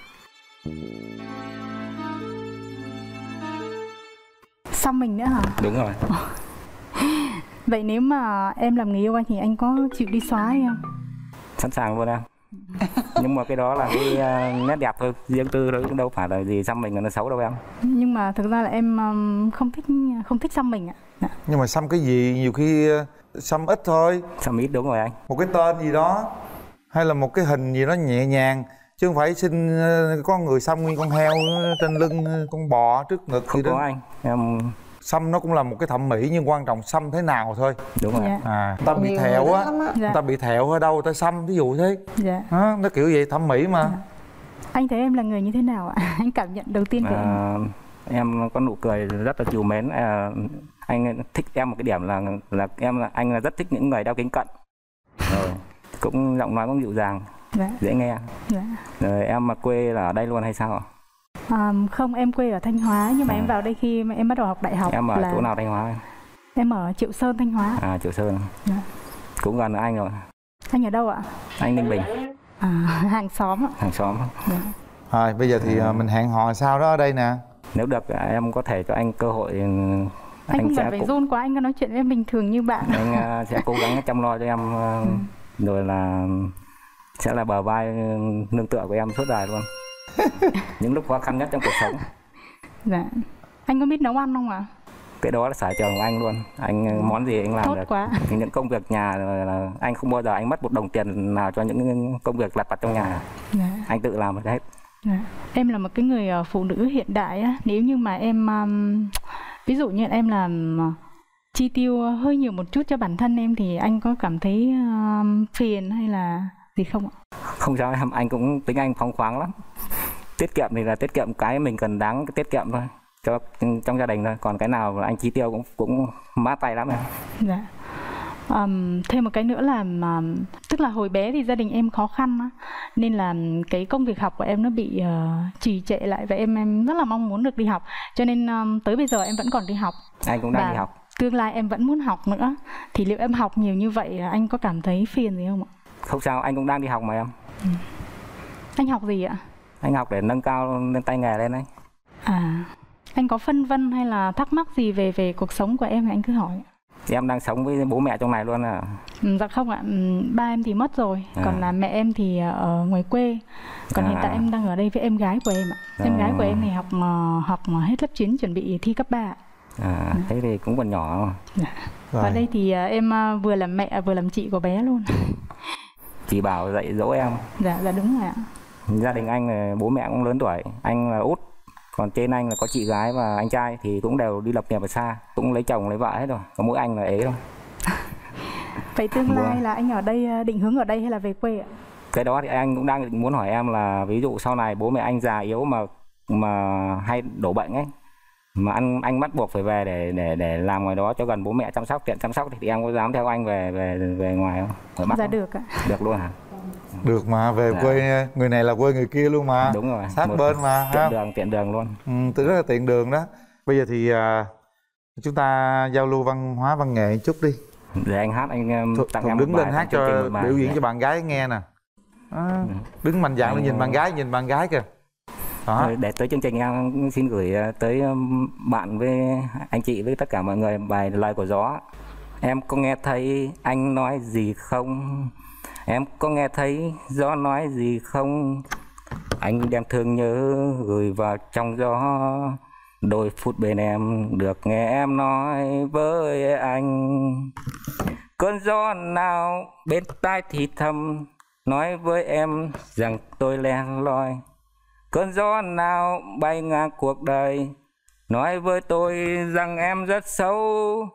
Xăm mình nữa hả? Đúng rồi. Vậy nếu mà em làm người yêu anh thì anh có chịu đi xóa hay không? Sẵn sàng luôn em. Nhưng mà cái đó là cái uh, nét đẹp thôi, riêng tư thôi, cũng đâu phải là gì xăm mình là nó xấu đâu em. Nhưng mà thực ra là em um, không thích không thích xăm mình ạ. Dạ. Nhưng mà xăm cái gì nhiều khi xăm ít thôi. Xăm ít đúng rồi anh. Một cái tên gì đó hay là một cái hình gì đó nhẹ nhàng, chứ không phải xin có người xăm nguyên con heo trên lưng con bò trước ngực không gì đó. Không có anh, em xăm nó cũng là một cái thẩm mỹ, nhưng quan trọng xăm thế nào thôi. Đúng rồi. Dạ. À, ta bị Nhiều thẹo người á, thích lắm á. người ta bị thẹo ở đâu ta xăm, ví dụ thế. Dạ. À, nó kiểu vậy, thẩm mỹ mà. Dạ. Anh thấy em là người như thế nào ạ? Anh cảm nhận đầu tiên của em. À, em có nụ cười rất là trìu mến. À, anh thích em một cái điểm là là em là anh là rất thích những người đeo kính cận. Rồi, cũng giọng nói cũng dịu dàng, Dạ. dễ nghe. Dạ. Rồi em mà quê là ở đây luôn hay sao ạ? À, không, em quê ở Thanh Hóa nhưng mà À. em vào đây khi mà em bắt đầu học đại học. Em ở là... chỗ nào Thanh Hóa? Em ở Triệu Sơn, Thanh Hóa. À, Triệu Sơn. Dạ. Cũng gần anh rồi. Anh ở đâu ạ? Anh Ninh Bình. À, hàng xóm ạ. Hàng xóm. Dạ. Rồi bây giờ thì à. mình hẹn hò sao đó ở đây nè. Nếu được em có thể cho anh cơ hội. Anh, anh không sẽ cần phải cũng, run quá, anh cứ nói chuyện với em bình thường như bạn. anh uh, sẽ cố gắng chăm lo cho em, uh, ừ. rồi là sẽ là bờ vai nương tựa của em suốt đời luôn. Những lúc khó khăn nhất trong cuộc sống. Dạ. Anh có biết nấu ăn không ạ? Cái đó là sở trường của anh luôn. Anh ừ. món gì anh làm Tốt được. Quá. Những công việc nhà là, là anh không bao giờ anh mất một đồng tiền nào cho những công việc lặt vặt trong nhà. Dạ. Anh tự làm được hết. Dạ. Em là một cái người phụ nữ hiện đại á, nếu như mà em um, ví dụ như em làm uh, chi tiêu hơi nhiều một chút cho bản thân em thì anh có cảm thấy um, phiền hay là gì không ạ? Không sao em, anh cũng tính anh phóng khoáng lắm. Tiết kiệm thì là tiết kiệm cái mình cần đáng tiết kiệm thôi cho trong gia đình thôi, còn cái nào anh chi tiêu cũng cũng mát tay lắm em. Dạ. Um, thêm một cái nữa là um, tức là hồi bé thì gia đình em khó khăn á, nên là cái công việc học của em nó bị uh, trì trệ lại và em em rất là mong muốn được đi học, cho nên um, tới bây giờ em vẫn còn đi học. Anh cũng đang và đi học. Tương lai em vẫn muốn học nữa, thì liệu em học nhiều như vậy anh có cảm thấy phiền gì không ạ? Không sao, anh cũng đang đi học mà em. Ừ. Anh học gì ạ? Anh học để nâng cao lên tay nghề lên đấy. À, anh có phân vân hay là thắc mắc gì về về cuộc sống của em thì anh cứ hỏi. Em đang sống với bố mẹ trong này luôn à? Ừ, dạ không ạ, ừ, ba em thì mất rồi, à. còn là mẹ em thì ở ngoài quê. Còn à. hiện tại em đang ở đây với em gái của em ạ. À. Em gái của em thì học học hết lớp chín, chuẩn bị thi cấp ba. À, ừ. Thế thì cũng còn nhỏ mà. Dạ. Ở đây thì em vừa làm mẹ vừa làm chị của bé luôn. Chị bảo dạy dỗ em. Dạ, dạ đúng rồi ạ. Gia đình anh là bố mẹ cũng lớn tuổi, anh là út, còn trên anh là có chị gái và anh trai thì cũng đều đi lập nghiệp ở xa, cũng lấy chồng lấy vợ hết rồi, có mỗi anh là ế thôi. Vậy tương lai là anh ở đây, định hướng ở đây hay là về quê ạ? Cái đó thì anh cũng đang muốn hỏi em là ví dụ sau này bố mẹ anh già yếu mà mà hay đổ bệnh ấy, mà anh anh bắt buộc phải về để để để làm ngoài đó cho gần bố mẹ chăm sóc, tiện chăm sóc thì em có dám theo anh về về về ngoài không? Ở Bắc dạ không? được ạ. Được luôn hả? Được mà, về dạ. quê người này là quê người kia luôn mà. Đúng rồi. Sát một bên mà. Tiện đường, tiện đường luôn. Ừ, tự rất là tiện đường đó. Bây giờ thì uh, chúng ta giao lưu văn hóa văn nghệ chút đi. Để anh hát, anh Th tặng em đứng lên hát cho biểu diễn dạ. cho bạn gái nghe nè. À, đứng mạnh dạn lên nhìn bạn gái, nhìn bạn gái kìa. Đó. Để tới chương trình em xin gửi tới bạn với anh chị với tất cả mọi người bài Lời Của Gió. Em có nghe thấy anh nói gì không? Em có nghe thấy gió nói gì không? Anh đem thương nhớ gửi vào trong gió. Đôi phút bên em được nghe em nói với anh. Cơn gió nào bên tai thì thầm nói với em rằng tôi len lỏi. Cơn gió nào bay ngang cuộc đời nói với tôi rằng em rất xấu.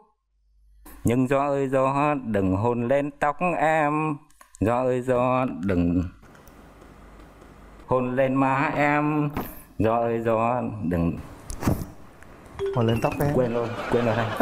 Nhưng gió ơi gió đừng hôn lên tóc em. Gió ơi gió đừng hôn lên má em. Gió ơi gió đừng hôn lên tóc em. Quên luôn, quên rồi đây.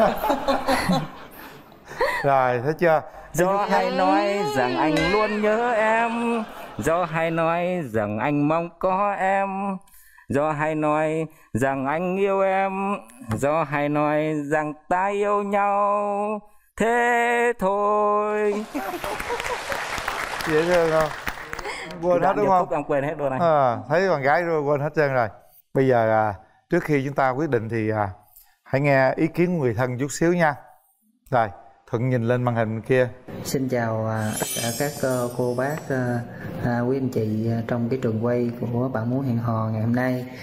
Rồi, thấy chưa? Gió hay nói rằng anh luôn nhớ em. Gió hay nói rằng anh mong có em. Gió hay nói rằng anh yêu em. Gió hay nói rằng ta yêu nhau. Thế thôi. Dễ thương không? Quên hết đúng không? Em quên hết luôn anh. À, thấy con gái rồi quên hết trơn rồi. Bây giờ à, trước khi chúng ta quyết định thì à, hãy nghe ý kiến của người thân chút xíu nha. Rồi, Thuận nhìn lên màn hình kia. Xin chào à, tất cả các uh, cô bác, uh, uh, quý anh chị uh, trong cái trường quay của Bạn Muốn Hẹn Hò ngày hôm nay.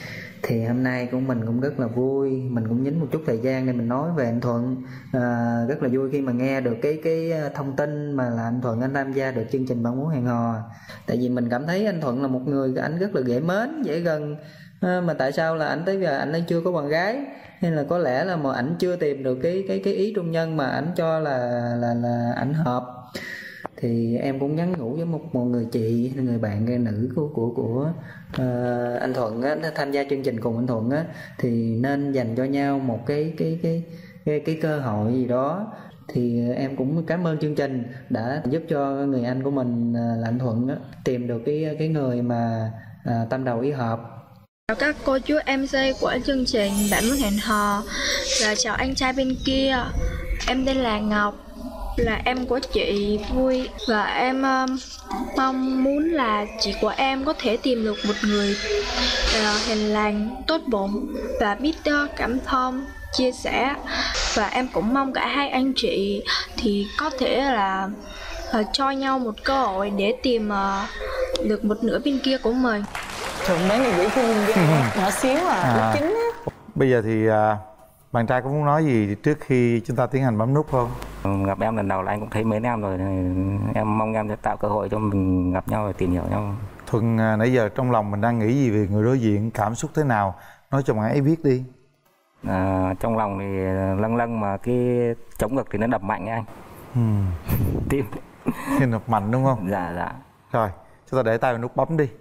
Thì hôm nay của mình cũng rất là vui, mình cũng nhín một chút thời gian để mình nói về anh Thuận. À, rất là vui khi mà nghe được cái cái thông tin mà là anh Thuận anh tham gia được chương trình Bạn Muốn Hẹn Hò. Tại vì mình cảm thấy anh Thuận là một người anh rất là dễ mến, dễ gần. À, mà tại sao là anh tới giờ anh ấy chưa có bạn gái? Hay là có lẽ là mà ảnh chưa tìm được cái cái cái ý trung nhân mà ảnh cho là là là ảnh hợp. Thì em cũng nhắn nhủ với một một người chị, người bạn người nữ của của của uh, anh Thuận á, tham gia chương trình cùng anh Thuận á, thì nên dành cho nhau một cái cái cái cái, cái cơ hội gì đó. Thì em cũng cảm ơn chương trình đã giúp cho người anh của mình là anh Thuận á, tìm được cái cái người mà uh, tâm đầu ý hợp. Chào các cô chú em xê của chương trình Bạn Muốn Hẹn Hò, và chào anh trai bên kia. Em tên là Ngọc, là em của chị Vui, và em um, mong muốn là chị của em có thể tìm được một người uh, hiền lành, tốt bụng và biết uh, cảm thông, chia sẻ. Và em cũng mong cả hai anh chị thì có thể là uh, cho nhau một cơ hội để tìm uh, được một nửa bên kia của mình. Thường mấy người dễ thương ghê, nhỏ xíu à, À. lớp chín á. Bây giờ thì à, bạn trai có muốn nói gì trước khi chúng ta tiến hành bấm nút không? Ừ, gặp em lần đầu là anh cũng thấy mến em rồi, em mong em sẽ tạo cơ hội cho mình gặp nhau và tìm hiểu nhau. Thuận, à, nãy giờ trong lòng mình đang nghĩ gì về người đối diện, cảm xúc thế nào, nói cho bạn ấy biết đi. À, trong lòng thì lâng lâng mà cái chống ngực thì nó đập mạnh anh. Ừ. Tim Khi đập mạnh đúng không? Dạ dạ. Rồi, chúng ta để tay vào nút bấm đi.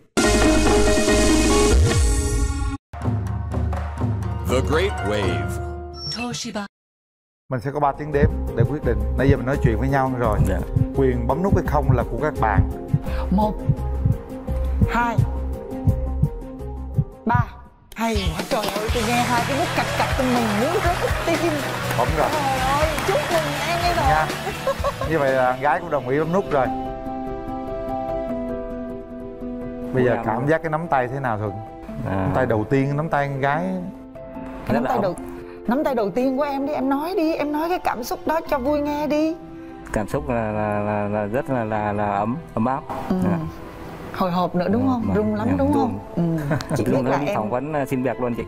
The Great Wave. Toshiba. Mình sẽ có ba tiếng đếm để quyết định. Nãy giờ mình nói chuyện với nhau rồi. Dạ. Quyền bấm nút hay không là của các bạn. Một, hai, ba. Hay quá trời ơi, tôi nghe hai cái nút cạch cạch trong mình muốn rớt tim. Bấm rồi. Trời ơi, chúc mừng em nghe rồi. Nha. Như vậy là gái cũng đồng ý bấm nút rồi. Bây giờ cảm giác cái nắm tay thế nào Thuận? À. Nắm tay đầu tiên, nắm tay con gái. Cái nắm tay đầu nắm tay đầu tiên của em đi, em nói đi, em nói cái cảm xúc đó cho Vui nghe đi. Cảm xúc là là, là, là rất là là là ấm ấm áp. Ừ. Dạ. Hồi hộp nữa đúng không? Vâng, Rung lắm em đúng rung. không? Ừ. Chị biết Rung là lên em phỏng vấn xin việc luôn chị.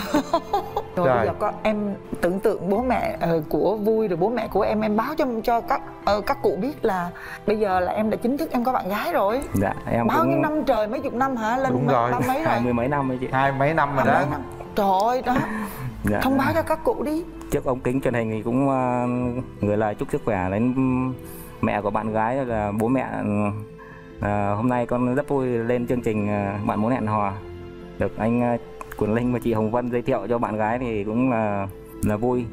rồi, Rồi. bây giờ có em tưởng tượng bố mẹ uh, của Vui rồi bố mẹ của em em báo cho cho các uh, các cụ biết là bây giờ là em đã chính thức em có bạn gái rồi. Dạ em Bao cũng nhiêu năm trời, mấy chục năm hả? Lên Đúng mấy, rồi. ba mấy rồi? hai mươi mấy năm ấy chị. Hai mấy năm rồi Hai đó. mấy năm. Trời ơi đó. Dạ. Thông báo cho các cụ đi. Trước ống kính truyền hình thì cũng uh, gửi lời chúc sức khỏe đến mẹ của bạn gái là bố mẹ. Uh, hôm nay con rất vui lên chương trình uh, Bạn Muốn Hẹn Hò, được anh uh, Quỳnh Linh và chị Hồng Vân giới thiệu cho bạn gái thì cũng là là vui.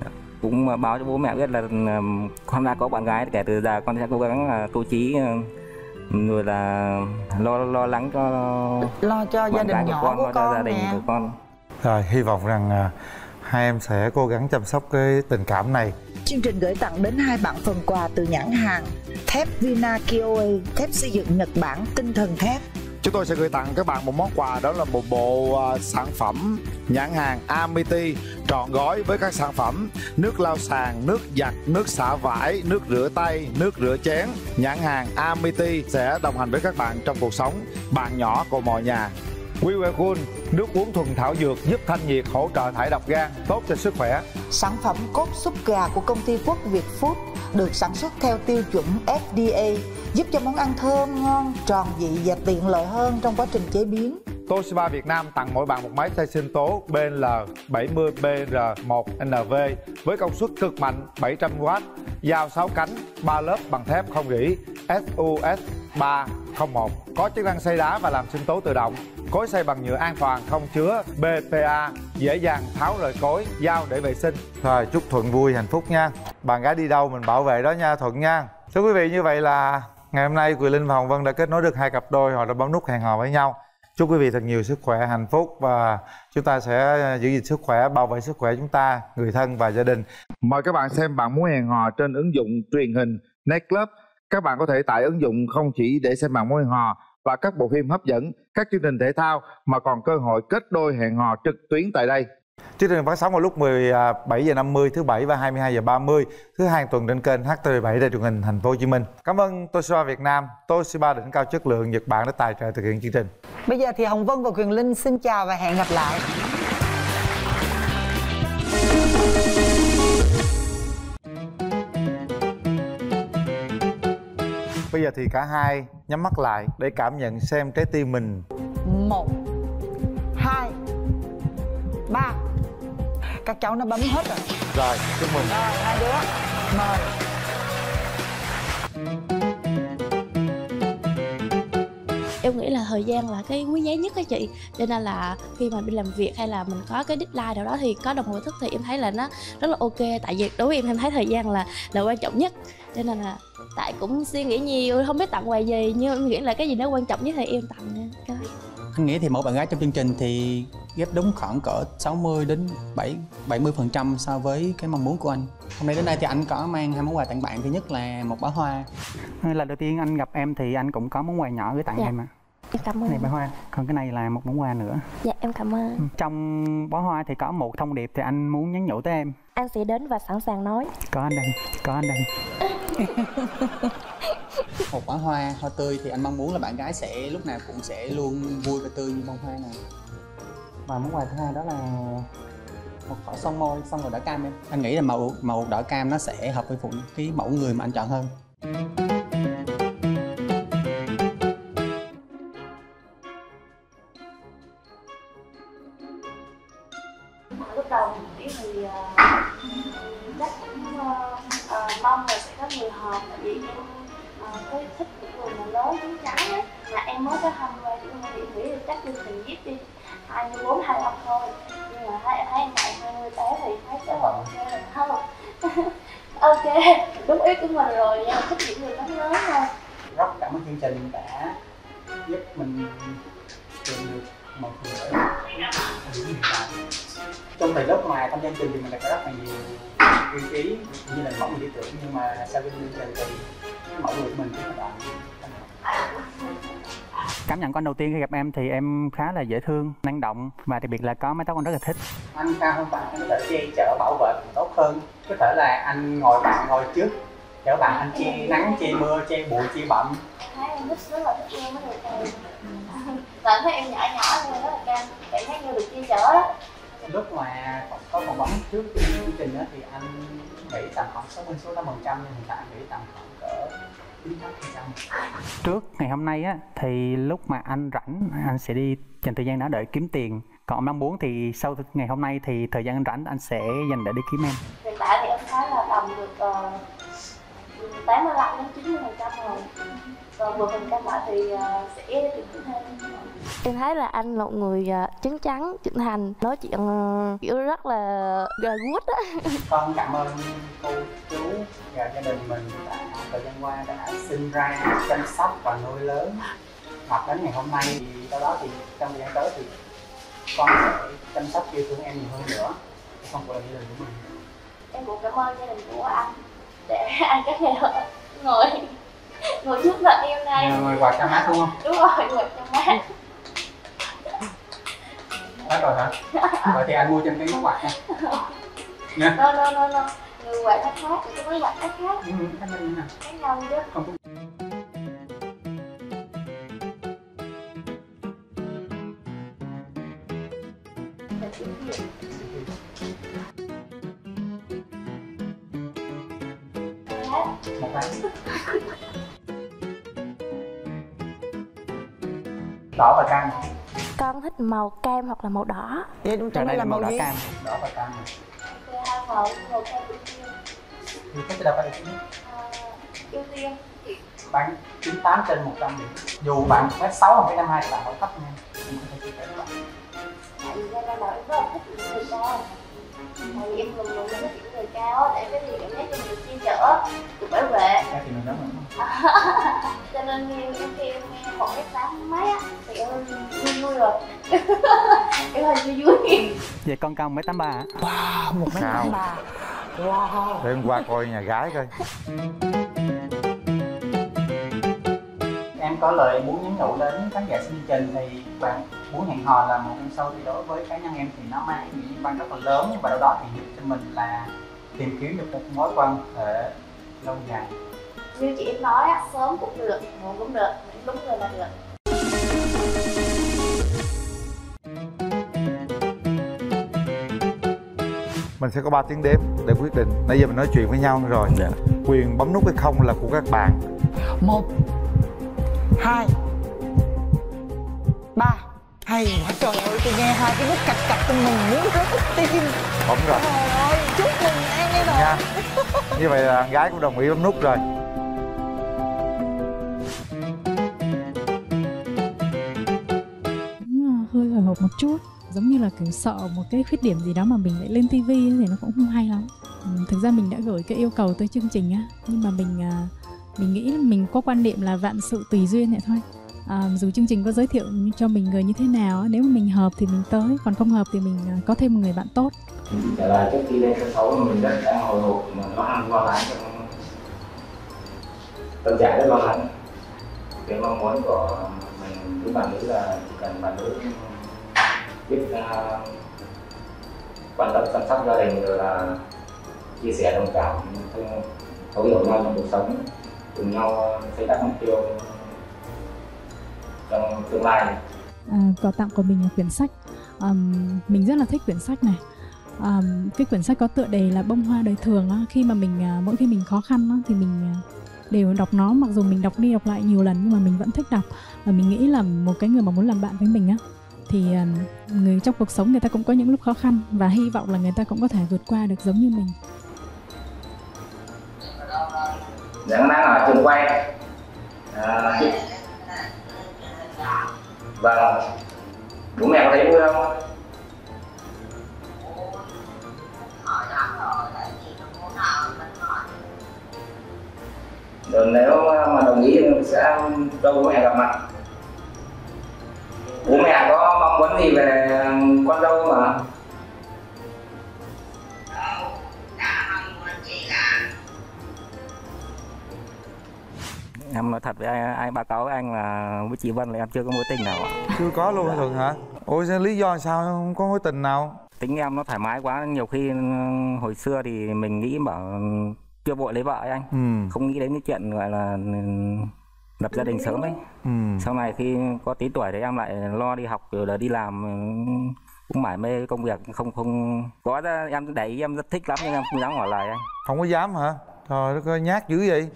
Cũng uh, báo cho bố mẹ biết là uh, hôm nay có bạn gái, kể từ giờ con sẽ cố gắng uh, tu trí uh, rồi là lo lo lắng cho Lo cho gia bạn đình gái nhỏ của con, của lo cho con gia đình nè. của con. Rồi, hy vọng rằng à, hai em sẽ cố gắng chăm sóc cái tình cảm này. Chương trình gửi tặng đến hai bạn phần quà từ nhãn hàng thép Vina Kioe, thép xây dựng Nhật Bản tinh thần thép. Chúng tôi sẽ gửi tặng các bạn một món quà, đó là một bộ uh, sản phẩm nhãn hàng Amity trọn gói với các sản phẩm nước lau sàn, nước giặt, nước xả vải, nước rửa tay, nước rửa chén. Nhãn hàng Amity sẽ đồng hành với các bạn trong cuộc sống bạn nhỏ của mọi nhà. We Were Cool, nước uống thuần thảo dược giúp thanh nhiệt, hỗ trợ thải độc gan, tốt cho sức khỏe. Sản phẩm cốt súp gà của công ty Quốc Việt Food được sản xuất theo tiêu chuẩn F D A, giúp cho món ăn thơm ngon, tròn vị và tiện lợi hơn trong quá trình chế biến. Toshiba Việt Nam tặng mỗi bạn một máy xay sinh tố B L bảy mươi B R một N V với công suất cực mạnh bảy trăm oát, dao sáu cánh, ba lớp bằng thép không rỉ S U S ba không một, có chức năng xay đá và làm sinh tố tự động. Cối xay bằng nhựa an toàn, không chứa B P A, dễ dàng tháo rời cối, dao để vệ sinh. Rồi, chúc Thuận vui, hạnh phúc nha. Bạn gái đi đâu mình bảo vệ đó nha Thuận nha. Thưa quý vị, như vậy là ngày hôm nay Quỳnh Linh và Hồng Vân đã kết nối được hai cặp đôi, họ đã bấm nút hẹn hò với nhau. Chúc quý vị thật nhiều sức khỏe, hạnh phúc và chúng ta sẽ giữ gìn sức khỏe, bảo vệ sức khỏe chúng ta, người thân và gia đình. Mời các bạn xem Bạn Muốn Hẹn Hò trên ứng dụng truyền hình Nextclub. Các bạn có thể tải ứng dụng không chỉ để xem Bạn Muốn Hẹn Hò và các bộ phim hấp dẫn, các chương trình thể thao mà còn cơ hội kết đôi hẹn hò trực tuyến tại đây. Chương trình phát sóng vào lúc mười bảy giờ năm mươi thứ bảy và hai mươi hai giờ ba mươi thứ hai tuần trên kênh H T V bảy Đài truyền hình Thành phố Hồ Chí Minh. Cảm ơn Toshiba Việt Nam, Toshiba đỉnh cao chất lượng Nhật Bản đã tài trợ thực hiện chương trình. Bây giờ thì Hồng Vân và Quyền Linh xin chào và hẹn gặp lại. Bây giờ thì cả hai nhắm mắt lại để cảm nhận xem trái tim mình. Một, hai, ba. Các cháu nó bấm hết rồi. Rồi, chúc mừng. Rồi, hai đứa, mời. Em nghĩ là thời gian là cái quý giá nhất á chị. Cho nên là khi mà đi làm việc hay là mình có cái deadline nào đó thì có đồng hồ thức thì em thấy là nó rất là ok. Tại vì đối với em em thấy thời gian là là quan trọng nhất. Cho nên là tại cũng suy nghĩ nhiều, không biết tặng quà gì, nhưng em nghĩ là cái gì nó quan trọng nhất thì em tặng cái. Anh nghĩ thì mỗi bạn gái trong chương trình thì ghép đúng khoảng cỡ sáu mươi đến bảy mươi phần trăm so với cái mong muốn của anh. Hôm nay đến đây thì anh có mang hai món quà tặng bạn. Thứ nhất là một bó hoa. Lần đầu tiên anh gặp em thì anh cũng có món quà nhỏ gửi tặng Dạ. em mà. Em cảm ơn. Này bó hoa, còn cái này là một món quà nữa. Dạ em cảm ơn. Trong bó hoa thì có một thông điệp thì anh muốn nhắn nhủ tới em. Anh sẽ đến và sẵn sàng nói. Có anh đây, có anh đây. Một bó hoa, hoa tươi thì anh mong muốn là bạn gái sẽ lúc nào cũng sẽ luôn vui và tươi như bông hoa này. Và món quà thứ hai đó là một thỏi son môi, son môi đỏ cam em. Anh nghĩ là màu màu đỏ cam nó sẽ hợp với phụ cái mẫu người mà anh chọn hơn. Lúc đầu mình nghĩ thì uh, chắc cũng uh, uh, mong là sẽ có người hợp, tại vì em uh, có thích những người mà lớn chín chắn ấy, mà em mới có hai mươi ba tuổi mà nghĩ là chắc chương trình viết đi hai mươi bốn, hai mươi lăm thôi, nhưng mà thấy thấy em tại hai mươi tám thì thấy cái ok là không. Ok, đúng ý của mình rồi, em thích những người lớn lớn thôi. Rất cảm ơn chương trình đã giúp mình tìm được một người ở điểm hiện tại. Trong thời lúc mà tham gia chương trình thì mình đã có rất là nhiều tiêu chí như là mẫu người lý tưởng, nhưng mà sau khi chương trình thì mẫu người của mình chính là bạn. Cảm nhận con đầu tiên khi gặp em thì em khá là dễ thương, năng động và đặc biệt là có mái tóc anh rất là thích. Anh cao hơn bạn, anh có thể che chở bảo vệ mình tốt hơn. Có thể là anh ngồi bạn ngồi trước, chở bạn anh che nắng, che mưa, che bụi, che bặm. Thấy em rất là thích em mới được thầy. Tại thấy em nhỏ nhỏ nên rất là cam, cảm giác như được che chở đó. Lúc mà có phỏng vấn trước chương trình đó thì anh nghĩ tầm khoảng sáu mươi số năm phần trăm, nhưng hiện tại anh nghĩ tầm khoảng cỡ chín mươi phần trăm. Trước ngày hôm nay á thì lúc mà anh rảnh anh sẽ đi dành thời gian đó để kiếm tiền. Còn ông mong muốn thì sau ngày hôm nay thì thời gian anh rảnh anh sẽ dành để đi kiếm em. Hiện tại thì em thấy là tầm được uh, tám mươi lăm đến chín mươi phần trăm rồi. Còn mười phần trăm lại thì uh, sẽ tìm hiểu thêm. Em thấy là anh là một người uh, chín chắn, trưởng thành, nói chuyện uh, kiểu rất là good á. Con cảm ơn cô chú và gia đình mình đã thời gian qua đã sinh ra, chăm sóc và nuôi lớn. Hoặc đến ngày hôm nay thì sau đó thì trong thời gian tới thì con sẽ chăm sóc yêu thương em nhiều hơn nữa. Con của là gia đình của mình. Em cũng cảm ơn gia đình của anh để anh các ngày ngồi ngồi trước mặt em này. Ngồi quạt cho mát đúng không? Đúng rồi, ngồi cho mát. Mát rồi hả? Rồi thì anh mua cho em cái quạt nha. Nha. No no no no. Người quạt nó khác, người cái quạt nó khác. Ừ, khác nhau như nào? Khác nhau chứ. Không. Một cái. Đỏ và cam. Con thích màu cam hoặc là màu đỏ. Vậy trong đây là màu gì? Cam. Đỏ và cam. Hai màu, màu cam ưu tiên. Thì cái đâu phải là Ưu tiên. Bạn chín mươi tám trên một trăm điểm. Dù bạn mét sáu hoặc mét năm mươi hai thì bạn phải thấp nha. Mình có thể chia sẻ với bạn. Tại vì ra đầu em rất là thích những người cao. Tại vì em thường thường thích những người cao á, để cái gì cảm giác như mình được chia chở, được bảo vệ. Cái thì mình rất là Cho nên khi khi em nghe một mét tám mấy á thì em vui vui rồi. Em hơi vui vui. Vậy con cao một mét tám mươi ba hả? Wow, một mét tám mươi ba. Wow. Để em qua coi nhà gái coi. em có lời muốn nhắn nhủ đến khán giả xem chương trình thì bạn muốn hẹn hò là một game show thì đối với cá nhân em thì nó mang ý nghĩa văn rất là lớn, và đâu đó thì giúp cho mình là tìm kiếm được một mối quan hệ lâu dài. Như chị em nói á, sớm cũng được, muộn cũng được, đúng người là được. Mình sẽ có ba tiếng đếm để quyết định. Nãy giờ mình nói chuyện với nhau rồi. Dạ. Quyền bấm nút hay không là của các bạn. Một, hai, ba. Hay quá trời ơi, tôi nghe hai cái nút cạch cạch trong mình muốn rớt tim. Bấm rồi. Trời ơi, chúc mừng An đây rồi. Nha. Như vậy là gái cũng đồng ý bấm nút rồi. Hơi hồi hộp một chút, giống như là kiểu sợ một cái khuyết điểm gì đó mà mình lại lên tivi thì nó cũng không hay lắm. Thực ra mình đã gửi cái yêu cầu tới chương trình á, nhưng mà mình mình nghĩ mình có quan niệm là vạn sự tùy duyên vậy thôi. À, dù chương trình có giới thiệu cho mình người như thế nào, nếu mà mình hợp thì mình tới, còn không hợp thì mình có thêm một người bạn tốt. Trở lại trước khi lên sân khấu mình rất là hồi hộp, mà lo lắng lo lắng tâm trạng rất lo lắng. Cái mong muốn của mình với bạn nữ là chỉ cần bạn nữ biết uh, quan tâm chăm sóc gia đình, rồi là chia sẻ đồng cảm, thấu hiểu nhau trong cuộc sống, cùng nhau xây đắp mục tiêu trong tương lai. À, quà tặng của mình là quyển sách. Um, mình rất là thích quyển sách này. Um, cái quyển sách có tựa đề là Bông Hoa Đời Thường á. Khi mà mình uh, mỗi khi mình khó khăn á, thì mình uh, đều đọc nó, mặc dù mình đọc đi đọc lại nhiều lần nhưng mà mình vẫn thích đọc. Và mình nghĩ là một cái người mà muốn làm bạn với mình á, thì uh, người trong cuộc sống người ta cũng có những lúc khó khăn, và hy vọng là người ta cũng có thể vượt qua được giống như mình. Đang đang ở trường quay. À, vâng. Bố mẹ có thấy vui không? Rồi nếu mà đồng ý thì mình sẽ cho bố mẹ gặp mặt. Bố mẹ có mong muốn gì về con dâu mà? Em nói thật với ai, ai báo cáo với anh là với chị Vân là em chưa có mối tình nào ạ. Chưa có luôn hả Thuận hả? Ủa sao lý do sao không có mối tình nào? Tính em nó thoải mái quá, nhiều khi hồi xưa thì mình nghĩ bảo chưa vội lấy vợ ấy anh. Ừ. Không nghĩ đến cái chuyện gọi là lập gia đình sớm ấy. Ừ. Sau này khi có tí tuổi thì em lại lo đi học rồi là đi làm, cũng mải mê công việc, không không có ra em để ý em rất thích lắm nhưng em không dám ngỏ lời anh. Không có dám hả? Trời đất ơi, nhát dữ vậy.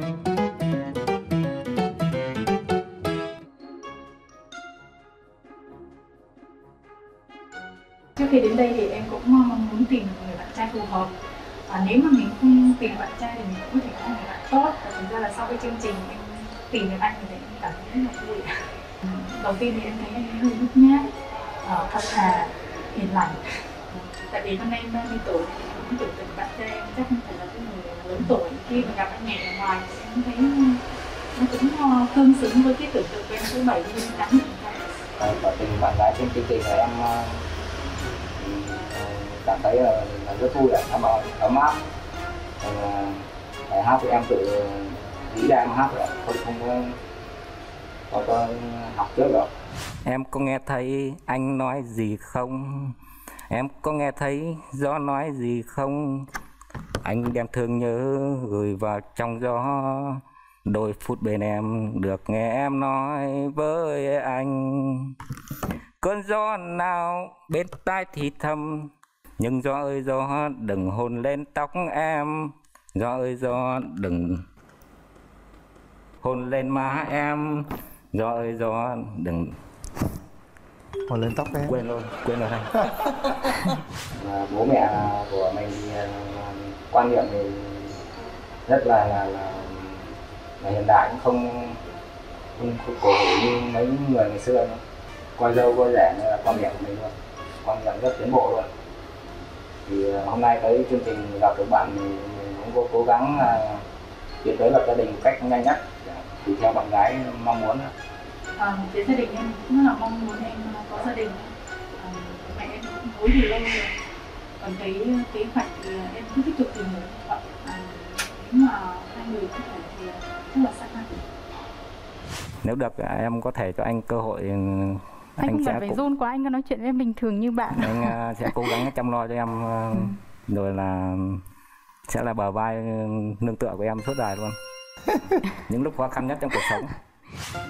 Trước khi đến đây thì em cũng mong muốn tìm một người bạn trai phù hợp. Và nếu mà mình không tìm bạn trai thì mình cũng có thể có một người bạn tốt. Và thực ra là sau cái chương trình em tìm được anh thì em cảm thấy rất là vui. Đầu tiên thì em thấy anh hơi nhút nhát, thật thà, hiền lành. Tại vì hôm nay em ba mươi tuổi thì em cũng tưởng tượng bạn trai em chắc không phải là cái người lớn tuổi. Khi mà gặp anh ngày ở ngoài thì em thấy nó cũng tương xứng với cái tưởng tượng của em thứ bảy mươi tám mươi. Và tình bạn gái trên chương trình là em cảm thấy là, là rất vui, ấm ấm áp. Bài hát thì em tự nghĩ ra em hát rồi, không không có, có, có học trước được. Em có nghe thấy anh nói gì không? Em có nghe thấy gió nói gì không? Anh đem thương nhớ gửi vào trong gió. Đôi phút bên em được nghe em nói với anh. Cơn gió nào bên tai thì thầm, nhưng gió ơi gió đừng hôn lên tóc em. Gió ơi gió đừng hôn lên má em. Gió ơi gió đừng hôn lên tóc em. Quên luôn, quên rồi anh. Bố mẹ của mình quan niệm thì rất là là, là, là hiện đại, cũng không không cổ hủ như mấy người ngày xưa nữa. Coi dâu coi rẻ nữa là quan niệm của mình luôn, quan niệm rất tiến bộ luôn. Thì hôm nay tới chương trình gặp được bạn thì mình cũng có cố gắng tiến tới lập gia đình một cách nhanh nhất, tùy theo bạn gái mong muốn. À, về gia đình em cũng rất là mong muốn em có gia đình. À, mẹ em cũng hối từ lâu rồi. Còn cái kế hoạch thì em cứ tiếp tục tìm hiểu như vậy. À, nếu mà hai người có thể thì rất là sẵn sàng. Nếu nếu được em có thể cho anh cơ hội, anh, anh không phải phải run quá, anh cứ nói chuyện với em bình thường như bạn. Anh uh, sẽ cố gắng chăm lo cho em, uh, ừ. rồi là sẽ là bờ vai nương tựa của em suốt đời luôn. Những lúc khó khăn nhất trong cuộc sống.